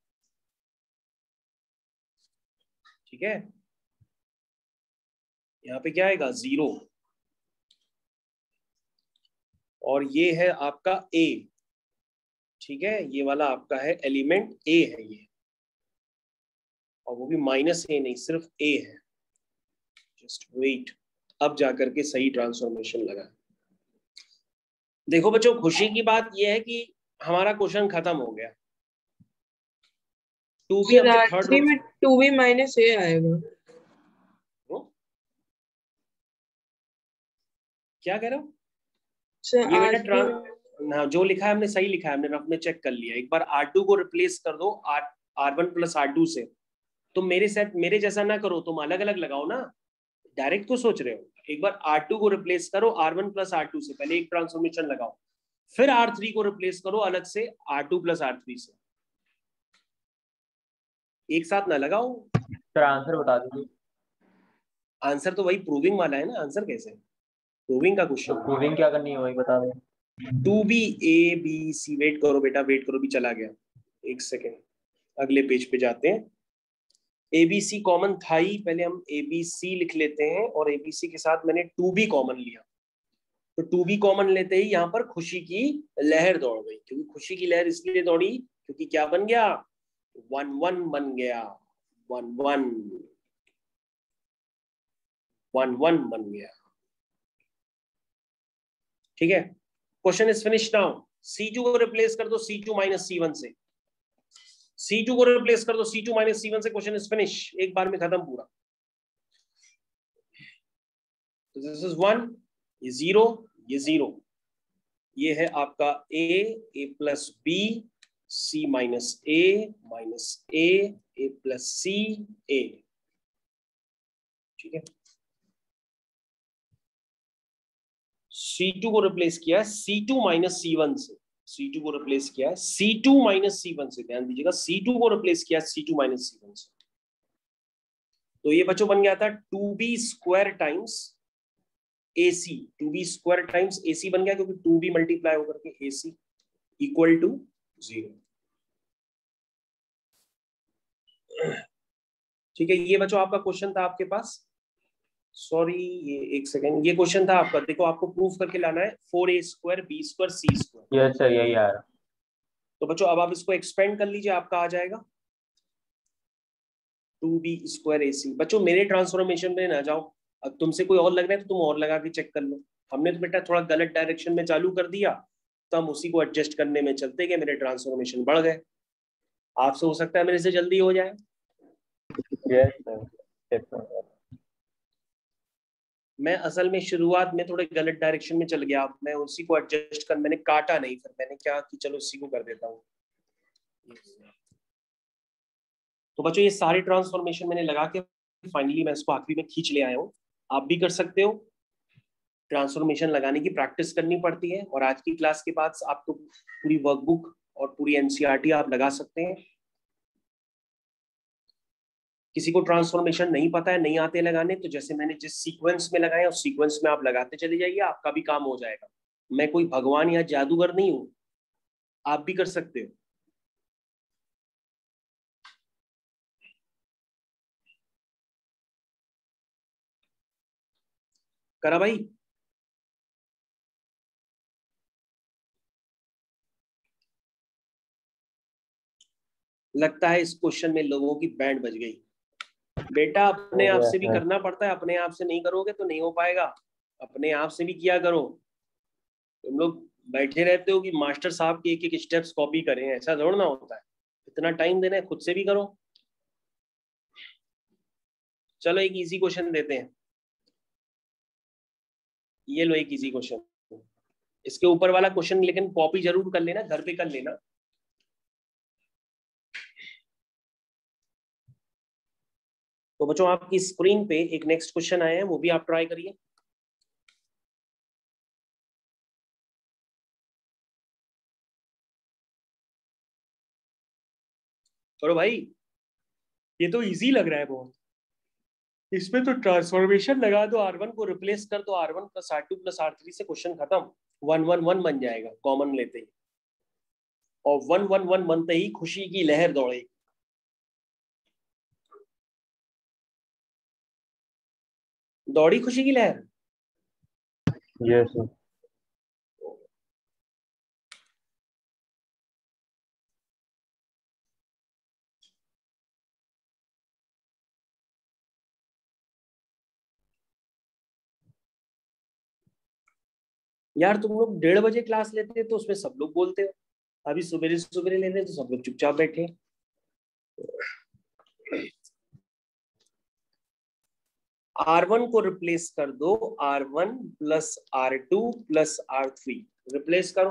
ठीक है। यहाँ पे क्या आएगा 0, और ये है आपका a, ठीक है, ये वाला आपका है एलिमेंट a है ये, और वो भी -a नहीं, सिर्फ a है। जस्ट वेट, अब जाकर के सही ट्रांसफॉर्मेशन लगा। देखो बच्चों, खुशी की बात ये है कि हमारा क्वेश्चन खत्म हो गया। 2b हमने थर्ड रो में 2b -a आएगा। क्या कह रहे हो? सर ये बेटा ना, जो लिखा है हमने सही लिखा है, हमने रफ में चेक कर लिया। एक बार R2 को रिप्लेस कर दो R1 + R2 से। तुम मेरे जैसा ना करो, तुम अलग अलग लगाओ ना, डायरेक्ट क्यों सोच रहे हो? एक बार R2 को रिप्लेस करो R1 + R2 से, पहले एक ट्रांसफॉर्मेशन लगाओ, फिर R3 को रिप्लेस करो अलग से R2 + R3 से, एक साथ ना लगाओ। सर आंसर बता दीजिए। आंसर तो वही प्रूविंग वाला है ना, आंसर कैसे? प्रूविंग का क्वेश्चन। तो प्रूविंग क्या करनी है वही बता दें। 2b ABC, वेट करो बेटा, वेट करो, भी चला गया, एक सेकेंड, अगले पेज पे जाते हैं। ABC कॉमन था ही, पहले हम ABC लिख लेते हैं, और ABC के साथ मैंने 2b कॉमन लिया, तो 2b कॉमन लेते ही यहाँ पर खुशी की लहर दौड़ गई, क्योंकि खुशी की लहर इसलिए दौड़ी क्योंकि क्या बन गया, 1-1 बन गया, 1-1 बन गया, ठीक है। Question is finish now. C2 को रिप्लेस कर दो C2 - C1 से, C2 को रिप्लेस कर दो C2 - C1 से, क्वेश्चन इज फिनिश, एक बार में खत्म पूरा। तो दिस इज 1, ये 0, ये 0, ये है आपका A + B, C - A, A + C, A, ठीक है। C2 को रिप्लेस किया है C2 - C1 से, C2 को रिप्लेस किया है C2 - C1 से, ध्यान दीजिएगा, C2 को रिप्लेस किया C2 - C1 से। तो ये बच्चों बन गया था 2b² times AC, 2b² times AC बन गया, क्योंकि 2b मल्टीप्लाई होकर के AC = 0, ठीक है। ये बच्चों आपका क्वेश्चन था आपके पास, सॉरी ये एक सेकेंड, ये क्वेश्चन था आपका, देखो आपको प्रूफ करके लाना है 4a² b² c²। Yes sir, यही आ रहा। तो बच्चों अब आप इसको एक्सपेंड कर लीजिए, आपका आ जाएगा 2b² AC। बच्चों मेरे ट्रांसफॉर्मेशन में ना जाओ, अब तुमसे कोई और लग रहा है तो तुम और लगा के चेक कर लो। हमने तो बेटा थोड़ा गलत डायरेक्शन में चालू कर दिया, तो हम उसी को एडजस्ट करने में चलते गए, मेरे ट्रांसफॉर्मेशन बढ़ गए। आपसे हो सकता है मेरे से जल्दी हो जाए। यस सर, मैं असल में शुरुआत में थोड़े गलत डायरेक्शन में चल गया, मैं उसी को एडजस्ट कर, मैंने काटा नहीं, फिर मैंने क्या कि चलो इसी को कर देता हूँ। तो बच्चों ये सारे ट्रांसफॉर्मेशन मैंने लगा के फाइनली मैं इसको आखिरी में खींच ले आया हूँ। आप भी कर सकते हो, ट्रांसफॉर्मेशन लगाने की प्रैक्टिस करनी पड़ती है, और आज की क्लास के बाद आपको पूरी वर्कबुक और पूरी NCERT आप लगा सकते हैं। किसी को ट्रांसफॉर्मेशन नहीं पता है, नहीं आते लगाने, तो जैसे मैंने जिस सीक्वेंस में लगाया उस सीक्वेंस में आप लगाते चले जाइए, आपका भी काम हो जाएगा। मैं कोई भगवान या जादूगर नहीं हूं, आप भी कर सकते हो। करा भाई? लगता है इस क्वेश्चन में लोगों की बैंड बज गई। बेटा अपने आप से भी करना पड़ता है, अपने आप से नहीं करोगे तो नहीं हो पाएगा, अपने आप से भी किया करो। तुम लोग बैठे रहते हो कि मास्टर साहब के एक एक स्टेप्स कॉपी करें, ऐसा थोड़ा ना होता है। इतना टाइम देना है, खुद से भी करो। चलो एक इजी क्वेश्चन देते हैं, ये लो एक इजी क्वेश्चन। इसके ऊपर वाला क्वेश्चन लेकिन कॉपी जरूर कर लेना, घर पे कर लेना। तो बच्चों आपकी स्क्रीन पे एक नेक्स्ट क्वेश्चन आया है, वो भी आप ट्राई करिए। करो भाई, ये तो इजी लग रहा है बहुत। इसमें तो ट्रांसफॉर्मेशन लगा दो, R1 को रिप्लेस कर दो R1 + R2 + R3 से, क्वेश्चन खत्म, 1-1-1 बन जाएगा कॉमन लेते ही। और 111 बनते ही खुशी की लहर दौड़े। दौड़ी खुशी की लहर। Yes sir. यार तुम लोग 1:30 बजे क्लास लेते हैं तो उसमें सब लोग बोलते हो, अभी सवेरे सवेरे ले रहे हैं तो सब लोग चुपचाप बैठे हैं। R1 को रिप्लेस कर दो R1 plus R2 plus R3, replace करो।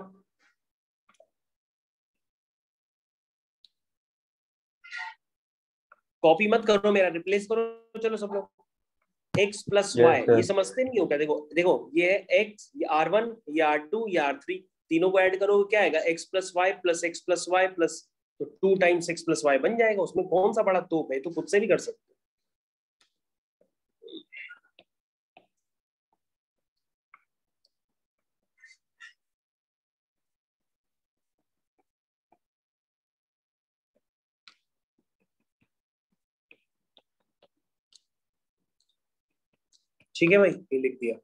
कॉपी मत करो मेरा, रिप्लेस करो चलो सब लोग। x प्लस वाई, ये समझते नहीं हो क्या? देखो देखो, ये है x, ये R1, ये R2, ये R3, तीनों को ऐड करो क्या आएगा? x plus y plus x plus y plus, तो 2 टाइम्स x प्लस वाई बन जाएगा। उसमें कौन सा बड़ा तोप है, तो खुद से भी कर सकते हो। ठीक है भाई, ये लिख दिया।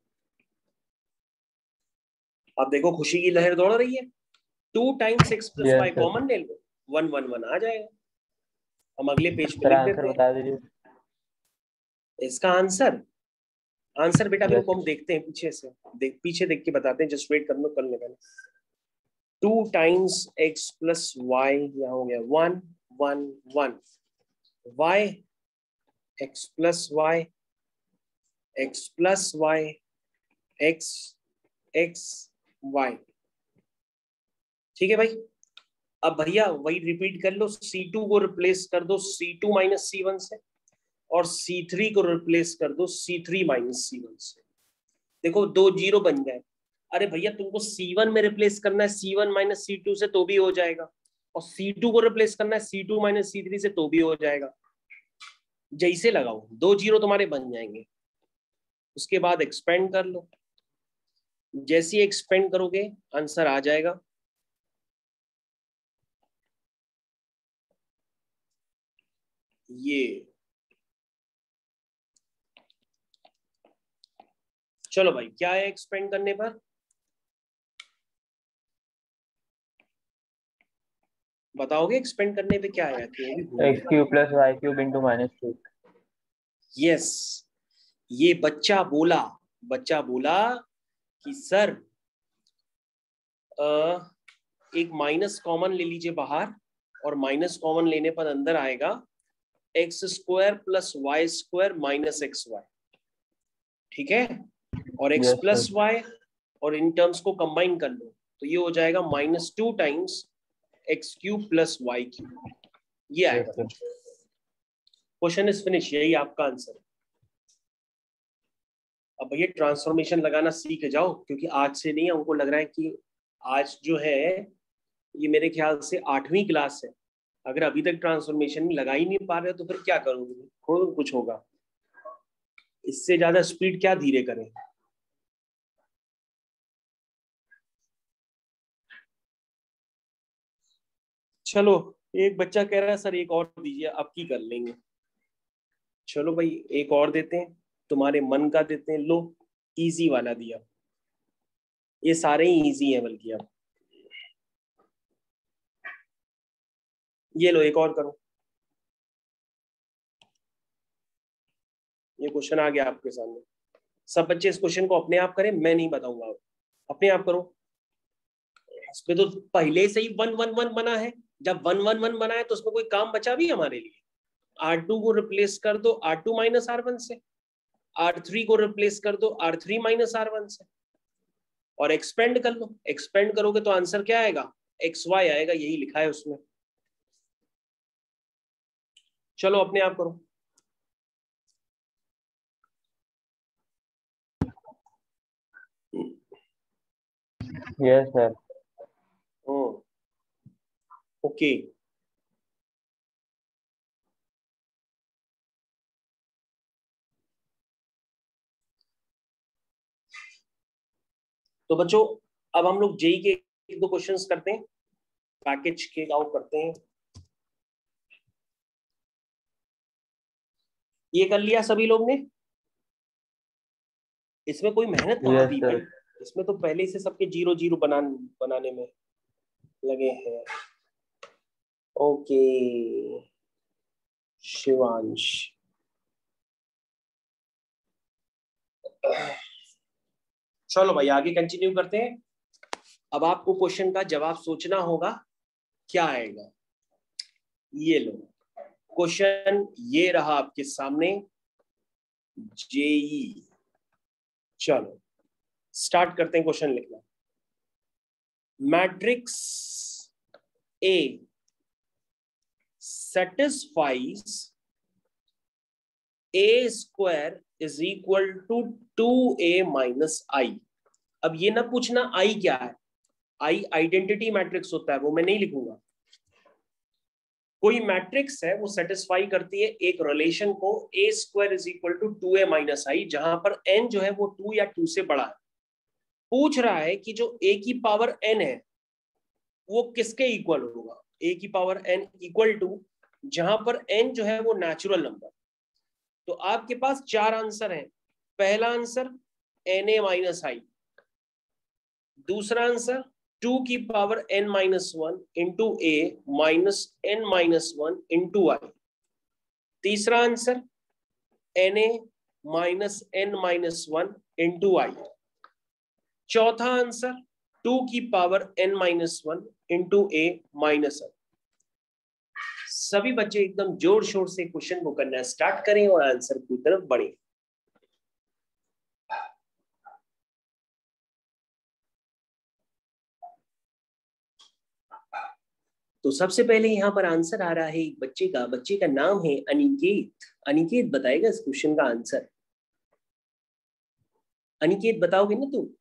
अब देखो खुशी की लहर दौड़ रही है। 2 times x plus y common ले लो, 1 1 1 आ जाएगा। हम अगले पेज पे लिख देते हैं बता दीजिए इसका आंसर। आंसर बेटा देखो हम देखते हैं पीछे से, पीछे देख के बताते हैं, जस्ट वेट करना कर लेगा। 2 टाइम्स x प्लस वाई, यहाँ हो गया 1 1 1, y x plus y, x plus y, x x y। ठीक है भाई। अब भैया वही रिपीट कर लो, C2 को रिप्लेस कर दो C2 माइनस C1 से, और C3 को रिप्लेस कर दो C3 माइनस C1 से। देखो 2 0 बन जाए। अरे भैया तुमको C1 में रिप्लेस करना है C1 माइनस C2 से तो भी हो जाएगा, और C2 को रिप्लेस करना है C2 माइनस C3 से तो भी हो जाएगा। जैसे लगाओ 2 0 तुम्हारे बन जाएंगे। उसके बाद एक्सपेंड कर लो, जैसे ही एक्सपेंड करोगे आंसर आ जाएगा। ये चलो भाई, क्या है एक्सपेंड करने पर? बताओगे एक्सपेंड करने पे क्या आएगा? X cube plus y cube into -2। Yes, ये बच्चा बोला कि सर एक माइनस कॉमन ले लीजिए बाहर, और माइनस कॉमन लेने पर अंदर आएगा x square plus y square minus x y. ठीक है, और एक्स प्लस वाई, और इन टर्म्स को कंबाइन कर लो तो ये हो जाएगा -2 times x cube plus y cube. ये आएगा। क्वेश्चन इज फिनिश, यही आपका आंसर। अब भैया ट्रांसफॉर्मेशन लगाना सीख जाओ, क्योंकि आज से नहीं है। हमको लग रहा है कि आज जो है ये मेरे ख्याल से 8वीं क्लास है। अगर अभी तक ट्रांसफॉर्मेशन लगा ही नहीं पा रहे तो फिर क्या करोगे? कुछ होगा, इससे ज्यादा स्पीड क्या धीरे करें। चलो, एक बच्चा कह रहा है सर एक और दीजिए, अब की कर लेंगे। चलो भाई एक और देते हैं, तुम्हारे मन का देते हैं। लो, इजी वाला दिया, ये सारे ही इजी हैं बल्कि। अब ये लो, एक और करो। ये क्वेश्चन आ गया आपके सामने। सब बच्चे इस क्वेश्चन को अपने आप करें, मैं नहीं बताऊंगा। अपने आप करो। इसमें तो पहले से ही 1 1 1 बना है। जब 1 1 1 बना है तो उसमें कोई काम बचा भी हमारे लिए? R2 को रिप्लेस कर दो R2 माइनस R1 से, R3 को रिप्लेस कर दो R3 माइनस R1 से, और एक्सपेंड कर लो। एक्सपेंड करोगे तो आंसर क्या आएगा? XY आएगा, यही लिखा है उसमें। चलो अपने आप करो। Yes sir. ओके, तो बच्चों अब हम लोग जेई के 1-2 क्वेश्चंस करते हैं। पैकेज के आउट करते हैं। ये कर लिया सभी लोग ने? इसमें कोई मेहनत कहाँ थी भाई, इसमें तो पहले से सबके 0 0 बनाने में लगे हैं। ओके शिवांश, चलो भाई आगे कंटिन्यू करते हैं। अब आपको क्वेश्चन का जवाब सोचना होगा, क्या आएगा। ये लो क्वेश्चन, ये रहा आपके सामने, जेई। चलो स्टार्ट करते हैं क्वेश्चन लिखना। Matrix a satisfies a square is equal to 2a minus i। अब ये ना पूछना i क्या है, i आइडेंटिटी मैट्रिक्स होता है, वो मैं नहीं लिखूंगा। कोई मैट्रिक्स है वो सेटिस्फाई करती है एक रिलेशन को a square is equal to 2a minus I, जहां पर n जो है वो 2 या 2 से बड़ा है। पूछ रहा है कि जो a की पावर n है वो किसके इक्वल होगा, a की पावर n इक्वल टू, जहां पर n जो है वो नेचुरल नंबर। तो आपके पास 4 आंसर हैं। पहला आंसर na माइनस आई, दूसरा आंसर 2 की power n minus 1 into a minus n minus 1 into I, तीसरा answer na minus n minus 1 into I, चौथा आंसर 2 की power n minus 1 into a minus I. सभी बच्चे एकदम जोर शोर से क्वेश्चन को करना स्टार्ट करें और आंसर की तरफ बढ़े। तो सबसे पहले यहाँ पर आंसर आ रहा है एक बच्चे का नाम है अनिकेत। अनिकेत बताएगा इस क्वेश्चन का आंसर। अनिकेत बताओगे ना तुम?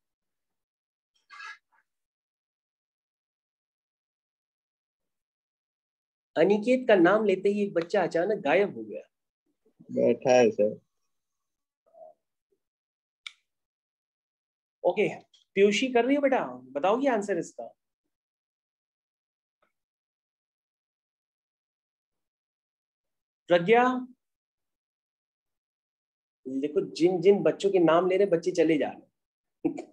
अनिकेत का नाम लेते ही एक बच्चा अचानक गायब हो गया। बैठा है सर। ओके पीयूषी कर रही हो बेटा, बताओगी आंसर इसका? प्रज्ञा, देखो जिन जिन बच्चों के नाम ले रहे बच्चे चले जा रहे।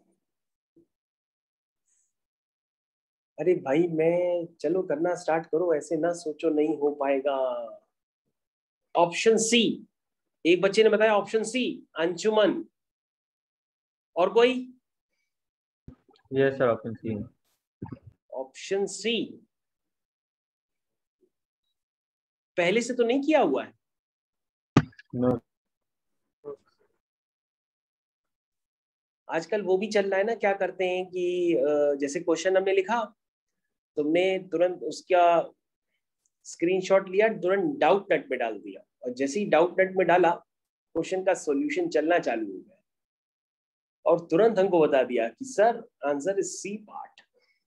अरे भाई मैं, चलो करना स्टार्ट करो, ऐसे ना सोचो नहीं हो पाएगा। ऑप्शन सी, एक बच्चे ने बताया ऑप्शन सी, अंशुमन। और कोई? Yes sir, option c. Option c पहले से तो नहीं किया हुआ है? नो। आजकल वो भी चल रहा है ना, क्या करते हैं कि जैसे क्वेश्चन हमने लिखा, तुमने तुरंत उसका स्क्रीनशॉट लिया, तुरंत डाउट नेट में डाल दिया, और जैसे ही डाउट नेट में डाला क्वेश्चन का सॉल्यूशन चलना चालू हो गया और तुरंत हमको बता दिया कि sir answer is c part.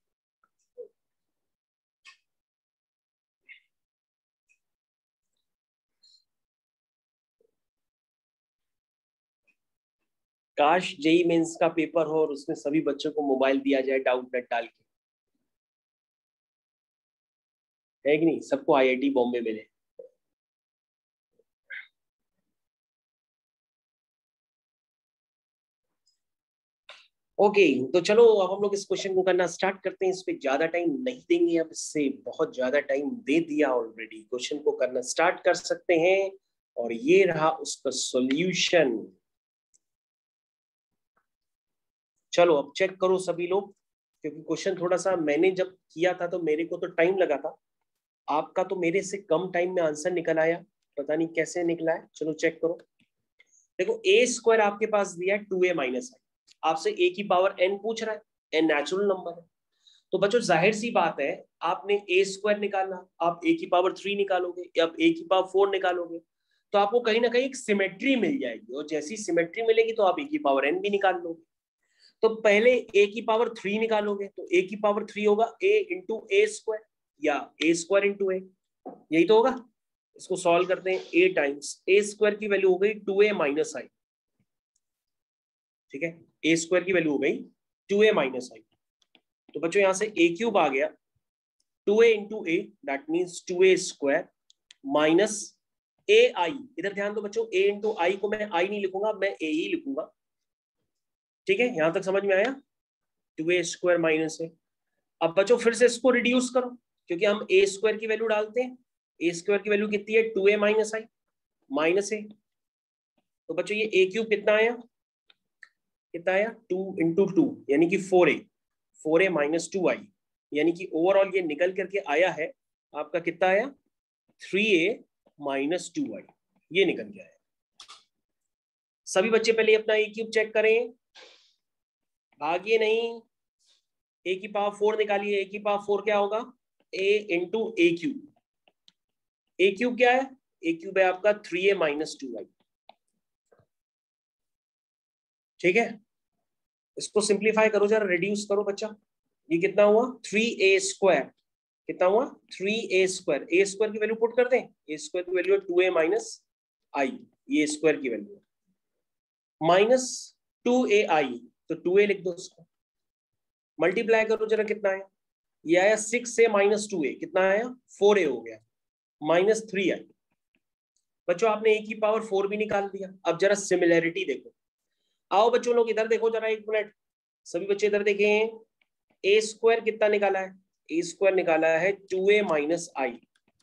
काश जेई मेंस का पेपर हो और उसमें सभी बच्चों को मोबाइल दिया जाए डाउट नेट डाल के, है कि नहीं? सबको आईआईटी बॉम्बे मिले। ओके तो चलो अब हम लोग इस क्वेश्चन को करना स्टार्ट करते हैं। इस पे ज्यादा टाइम नहीं देंगे, अब इससे बहुत ज्यादा टाइम दे दिया ऑलरेडी। क्वेश्चन को करना स्टार्ट कर सकते हैं और ये रहा उसका सॉल्यूशन। चलो अब चेक करो सभी लोग, क्योंकि क्वेश्चन थोड़ा सा मैंने जब किया था तो मेरे को तो टाइम लगा था, आपका तो मेरे से कम टाइम में आंसर निकल आया, पता नहीं कैसे निकला है। चलो चेक करो। देखो ए स्क्वायर आपके पास दिया है 2a माइनस आई, आपसे a की पावर n पूछ रहा है, n नेचुरल नंबर है। तो बच्चों जाहिर सी बात है, आपने a स्क्वायर निकालना, आप a की पावर 3 निकालोगे या आप a की पावर 4 निकालोगे तो आपको कहीं ना कहीं एक सिमेट्री मिल जाएगी, और जैसी सिमेट्री मिलेगी तो आप a की पावर n भी निकाल लोगे। तो पहले a की पावर 3 निकालोगे तो a की पावर 3 होगा a इंटू ए स्क्वायर या a स्क्वायर इंटू a, यही तो होगा। इसको सॉल्व करते हैं, a टाइम्स a स्क्वायर की वैल्यू हो गई 2a माइनस आई, ठीक है, a स्क्वायर की वैल्यू हो गई 2a माइनस आई। तो बच्चों यहां से a क्यूब आ गया 2a into a, that means 2a square minus a I. इधर ध्यान दो बच्चों, a इंटू आई को मैं आई नहीं लिखूंगा, मैं a ही लिखूंगा। ठीक है, यहां तक समझ में आया? 2a स्क्वायर माइनस ए। अब बच्चों फिर से इसको रिड्यूस करो, क्योंकि हम a स्क्वायर की वैल्यू डालते हैं। a स्क्वायर की वैल्यू कितनी है? 2a माइनस आई माइनस ए। तो बच्चों ये a क्यूब कितना आया? कितना आया? 2 इंटू 2 यानी कि 4a माइनस 2i, यानी कि ओवरऑल ये निकल करके आया है आपका कितना आया? 3a माइनस 2i, ये निकल के आया। सभी बच्चे पहले अपना a क्यूब चेक करें, भागिए नहीं। a की पावर 4 निकालिए, a की पावर 4 क्या होगा? a into a cube. a क्यूब क्या है? a क्यूब है आपका 3a माइनस 2i। ठीक है, इसको सिंप्लीफाई करो जरा, रिड्यूस करो बच्चा। ये कितना हुआ? 3a square. कितना हुआ? 3a square. a स्क्वायर की वैल्यू पुट कर दें, a स्क्वायर की वैल्यू है 2a माइनस आई, ये स्क्वायर की वैल्यू है माइनस 2ai, तो 2a लिख दो उसको। मल्टीप्लाई करो जरा, कितना आया? ये आया 6a माइनस 2a, कितना आया? 4a हो गया माइनस 3i। बच्चों आपने a की पावर 4 भी निकाल दिया। अब जरा सिमिलैरिटी देखो। आओ बच्चों लोग इधर देखो जरा, एक मिनट, सभी बच्चे इधर देखें। a स्क्वायर कितना निकाला है? a स्क्वायर निकाला है 2a minus I.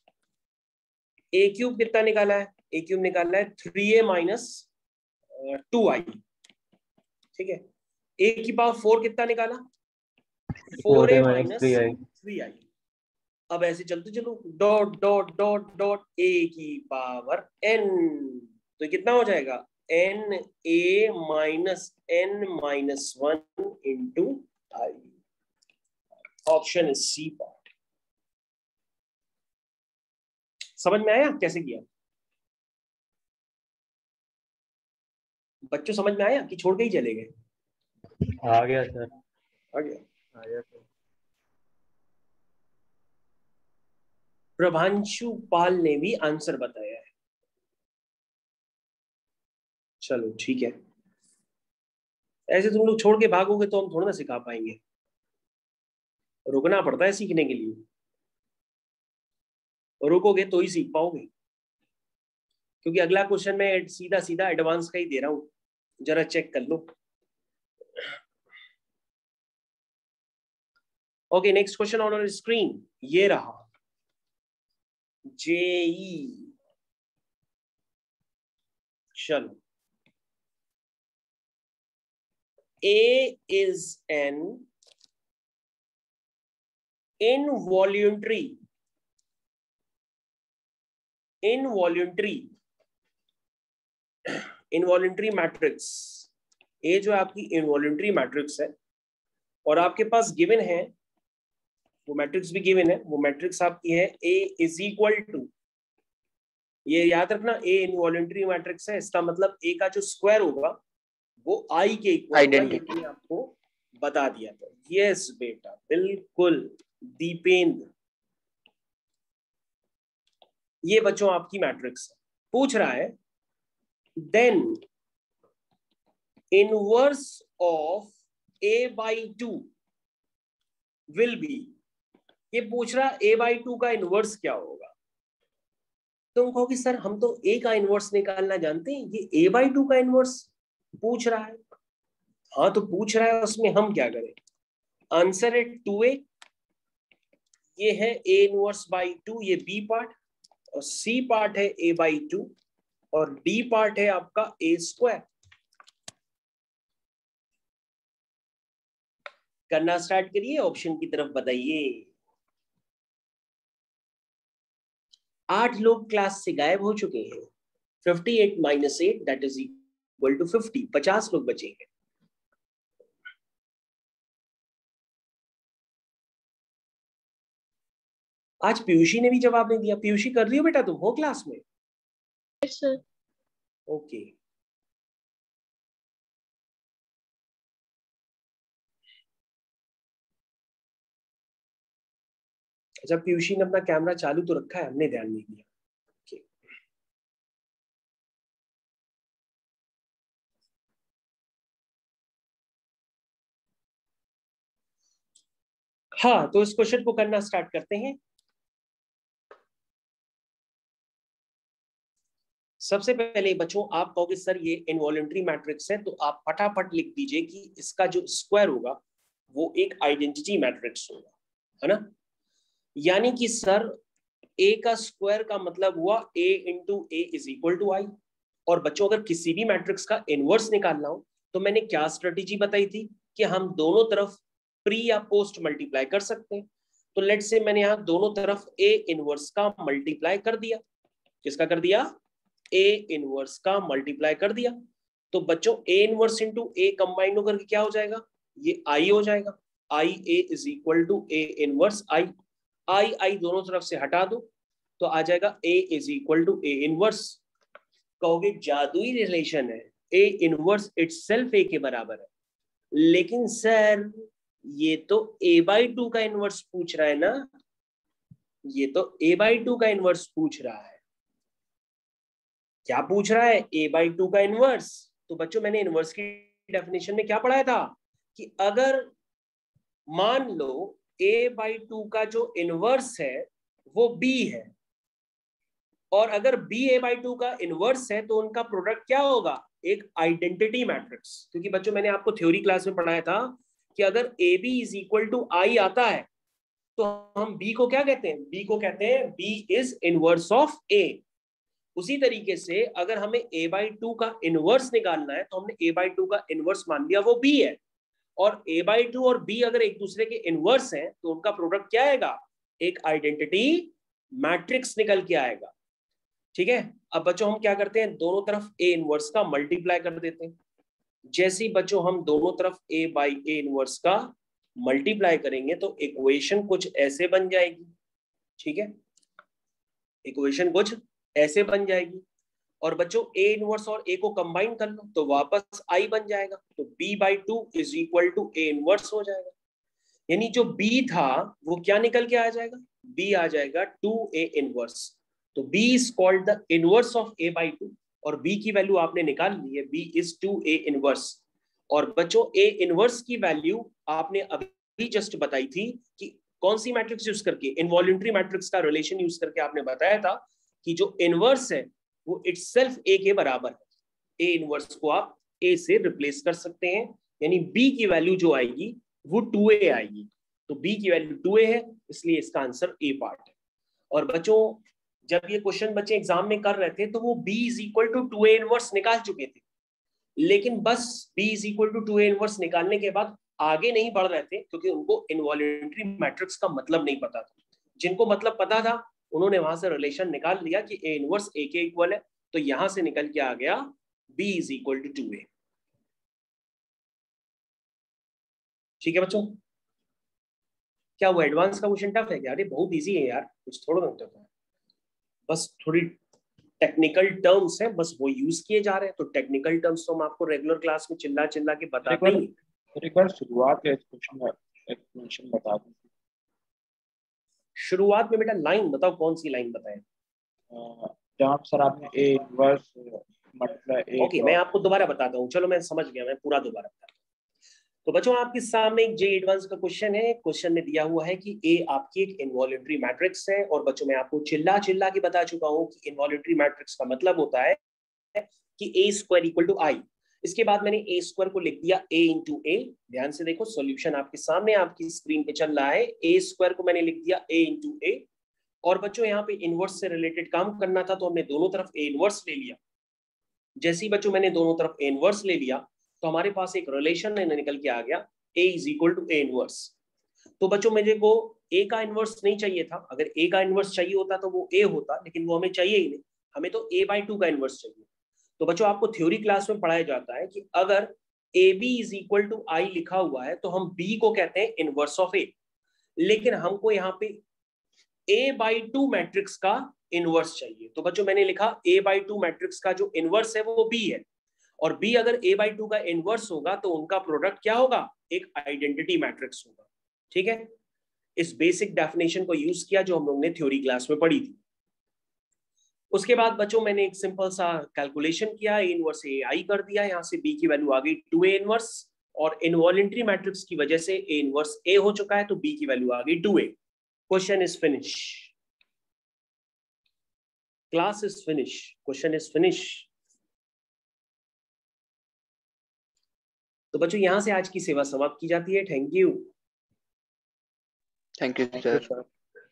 a cube कितना निकाला है? a क्यूब निकाला है 3a माइनस 2i। ठीक है, a की पावर 4 कितना निकाला? 4a minus 3i। अब ऐसे चलते चलो, dot dot dot dot a की पावर n, तो कितना हो जाएगा? n a minus n minus 1 into I. Option is c part. समझ में आया कैसे किया बच्चों? समझ में आया कि छोड़ के ही चले गए? आ गया सर, आ गया। आ गया सर। प्रभांशु पाल ने भी आंसर बताया है। चलो ठीक है, ऐसे तुम लोग छोड़ के भागोगे तो हम थोड़ा ना सिखा पाएंगे, रुकना पड़ता है सीखने के लिए। रुकोगे तो ही सीख पाओगे, क्योंकि अगला क्वेश्चन मैं सीधा सीधा एडवांस का ही दे रहा हूं, जरा चेक कर लो। Okay, next question on screen ये रहा, जेई। चलो, A is an involuntary matrix. A जो आपकी इनवॉल्यूंटरी मैट्रिक्स है, और आपके पास गिवन है, वो मैट्रिक्स भी गिवन है, वो मैट्रिक्स आपकी है A इज इक्वल टू, ये याद रखना, A इनवॉल्यूंटरी मैट्रिक्स है, इसका मतलब A का जो स्क्वायर होगा वो I के इक्वल होगा। ये मैंने आपको बता दिया था। यस बेटा, बिल्कुल दीपेंद्र, ये बच्चों आपकी मैट्रिक्स है। पूछ रहा है then inverse of a/2 will be, ये पूछ रहा a/2 का इनवर्स क्या होगा। तुम कहोगे सर हम तो a का इनवर्स निकालना जानते हैं, ये a/2 का इनवर्स पूछ रहा है। हाँ तो पूछ रहा है, उसमें हम क्या करें? आंसर है 2a, ये है a इनवर्स बाई 2, ये b पार्ट, और c पार्ट है a/2, और d पार्ट है आपका a स्क्वायर। करना स्टार्ट करिए, ऑप्शन की तरफ बताइए। 8 लोग क्लास से गायब हो चुके हैं। 58 minus 8 that is equal to 50। 50 लोग बचे हैं। आज पीयूषी ने भी जवाब नहीं दिया। पीयूषी कर रही हो बेटा, तुम हो क्लास में? Yes sir. ओके, अच्छा पीयूषी ने अपना कैमरा चालू तो रखा है, हमने ध्यान नहीं दिया। okay. हाँ, तो इस क्वेश्चन को करना स्टार्ट करते हैं। सबसे पहले बच्चों आप कहोगे सर ये इनवॉलंटरी मैट्रिक्स है, तो आप फटाफट लिख दीजिए कि इसका जो स्क्वायर होगा वो एक आइडेंटिटी मैट्रिक्स होगा, है ना। यानी कि सर ए का स्क्वायर का मतलब हुआ a into a is equal to I. और बच्चों अगर किसी भी मैट्रिक्स का इनवर्स निकालना हो तो मैंने क्या स्ट्रेटेजी बताई थी कि हम दोनों तरफ प्री या पोस्ट मल्टीप्लाई कर सकते हैं। तो लेट से मैंने यहाँ दोनों तरफ ए इनवर्स का मल्टीप्लाई कर दिया। किसका कर दिया? ए इनवर्स का मल्टीप्लाई कर दिया। तो बच्चों a inverse into a combine होकर के क्या हो जाएगा? ये आई हो जाएगा। I a is equal to a inverse I. I I दोनों तरफ से हटा दो तो आ जाएगा a is equal to a inverse. कहोगे जादुई रिलेशन है, ए इनवर्स इटसेल्फ ए के बराबर है। लेकिन सर ये तो a बाई 2 का इनवर्स पूछ रहा है ना, ये तो a बाई 2 का इनवर्स पूछ रहा है। क्या पूछ रहा है? a बाई 2 का इनवर्स। तो बच्चों मैंने इनवर्स की डेफिनेशन में क्या पढ़ाया था कि अगर मान लो a बाई 2 का जो इनवर्स है वो b है, और अगर b a बाई 2 का इनवर्स है तो उनका प्रोडक्ट क्या होगा? एक आइडेंटिटी मैट्रिक्स। क्योंकि बच्चों मैंने आपको थ्योरी क्लास में पढ़ाया था कि अगर a b is equal to I आता है तो हम b को क्या कहते हैं? b को कहते हैं b is inverse of a। उसी तरीके से अगर हमें a बाई 2 का इनवर्स निकालना है तो हमने a बाई 2 का इनवर्स मान लिया वो b है, और a बाई 2 और b अगर एक दूसरे के इनवर्स हैं तो उनका प्रोडक्ट क्या आएगा? एक आइडेंटिटी मैट्रिक्स निकल के आएगा। ठीक है। अब बच्चों हम क्या करते हैं? दोनों तरफ a इनवर्स का मल्टीप्लाई कर देते हैं। जैसे ही बच्चों हम दोनों तरफ a बाई ए इनवर्स का मल्टीप्लाई करेंगे तो इक्वेशन कुछ ऐसे बन जाएगी। ठीक है, इक्वेशन कुछ ऐसे बन जाएगी। और बच्चों a इनवर्स और a को कंबाइन कर लो तो वापस i बन जाएगा। तो b by 2 is equal to a inverse हो जाएगा। यानी जो b था वो क्या निकल के आ जाएगा? b आ जाएगा 2a इनवर्स। तो b is called the inverse of a by 2, और b की वैल्यू आपने निकाल ली है, b इज 2a इनवर्स। और बच्चों a इनवर्स की वैल्यू आपने अभी जस्ट बताई थी कि कौन सी मैट्रिक्स यूज करके? इनवॉलंटरी मैट्रिक्स का रिलेशन यूज करके आपने बताया था कि जो इनवर्स है वो इटसेल्फ a के बराबर है। a इनवर्स को आप a से रिप्लेस कर सकते हैं, यानी b की वैल्यू जो आएगी वो 2a आएगी। तो b की वैल्यू 2a है, इसलिए इसका आंसर a पार्ट है। और बच्चों जब ये क्वेश्चन बच्चे एग्जाम में कर रहे थे तो वो b is equal to 2a inverse निकाल चुके थे, लेकिन बस b is equal to 2a inverse निकालने के बाद आगे नहीं बढ़ रहे थे क्योंकि उनको इनवॉलंटरी मैट्रिक्स का मतलब नहीं पता था। जिनको मतलब पता था उन्होंने वहां से रिलेशन निकाल लिया कि a इनवर्स a के इक्वल है, तो यहां से निकल के आ गया b is equal to 2a। ठीक है बच्चों, क्या वो एडवांस का क्वेश्चन टफ है क्या? अरे बहुत इजी है यार, कुछ थोड़ा ना होता है, बस थोड़ी टेक्निकल टर्म्स है, बस वो यूज किए जा रहे हैं। तो टेक्निकल टर्म्स तो हम आपको रेगुलर क्लास में चिल्ला चिल्ला के बताते ही। एक बार शुरुआत के एक्सप्लेनेशन बता दूं। शुरुआत में बेटा लाइन बताओ, कौन सी लाइन बताएं? जहाँ सर आपने ए इनवर्स मतलब ओके, मैं आपको दोबारा बताता हूँ। चलो मैं समझ गया, मैं पूरा दोबारा बताता हूँ। तो बच्चों आपके सामने एक जे एडवांस का क्वेश्चन है। क्वेश्चन में दिया हुआ है कि ए आपकी एक इनवॉलंटरी मैट्रिक्स है, और बच्चों मैं आपको चिल्ला चिल्ला के बता चुका हूँ कि इनवॉलंटरी मैट्रिक्स का मतलब होता है कि A square equal to I. इसके बाद मैंने ए स्क्वायर को लिख दिया a इंटू ए। ध्यान से देखो, सॉल्यूशन आपके सामने आपकी स्क्रीन पे चल रहा है। ए स्क्वायर को मैंने लिख दिया a इंटू ए। और बच्चों यहाँ पे इनवर्स से रिलेटेड काम करना था तो हमने दोनों तरफ a इनवर्स ले लिया। जैसे ही बच्चों मैंने दोनों तरफ a इनवर्स ले लिया तो हमारे पास एक रिलेशन निकल के आ गया, a is equal to a inverse. तो बच्चों मेरे को a का इनवर्स नहीं चाहिए था। अगर a का इनवर्स चाहिए होता तो वो a होता, लेकिन वो हमें चाहिए ही नहीं, हमें तो a बाई 2 का इनवर्स चाहिए। तो बच्चों आपको थ्योरी क्लास में पढ़ाया जाता है कि अगर ab is equal to I लिखा हुआ है तो हम b को कहते हैं इनवर्स ऑफ a, लेकिन हमको यहाँ पे a बाई 2 मैट्रिक्स का इनवर्स चाहिए। तो बच्चों मैंने लिखा a बाई 2 मैट्रिक्स का जो इनवर्स है वो b है, और b अगर a बाई 2 का इनवर्स होगा तो उनका प्रोडक्ट क्या होगा? एक आइडेंटिटी मैट्रिक्स होगा। ठीक है, इस बेसिक डेफिनेशन को यूज किया जो हम लोग ने थ्योरी क्लास में पढ़ी थी। उसके बाद बच्चों मैंने एक सिंपल सा कैलकुलेशन किया, a इनवर्स a आई कर दिया, यहाँ से b की वैल्यू आ गई 2a इनवर्स। और इनवॉलेंट्री मैट्रिक्स की वजह से ए इनवर्स ए हो चुका है, तो बी की वैल्यू आ गई 2a। Question is finish, class is finish, question is finish. तो बच्चों यहां से आज की सेवा समाप्त की जाती है। Thank you. Thank you sir.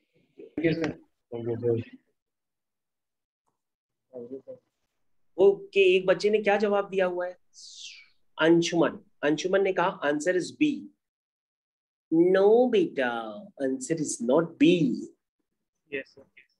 Okay, एक बच्चे ने क्या जवाब दिया हुआ है? अंशुमन। अंशुमन ने कहा आंसर इज बी। नो बेटा, answer is not B. Yes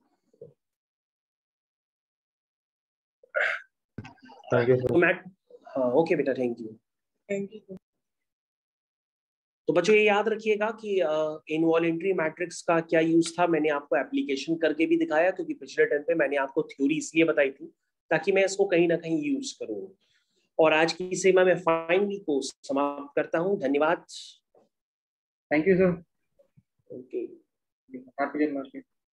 sir. हाँ ओके बेटा, थैंक यू। Thank you. तो बच्चों ये याद रखिएगा कि इनवॉलेंट्री मैट्रिक्स का क्या यूज था, मैंने आपको एप्लीकेशन करके भी दिखाया, क्योंकि पिछले टाइम पे मैंने आपको थ्योरी इसलिए बताई थी ताकि मैं इसको कहीं ना कहीं यूज करूँ। और आज की सेवा में फाइनली को समाप्त करता हूँ। धन्यवाद। Thank you sir. Okay. Happy Janmashtami.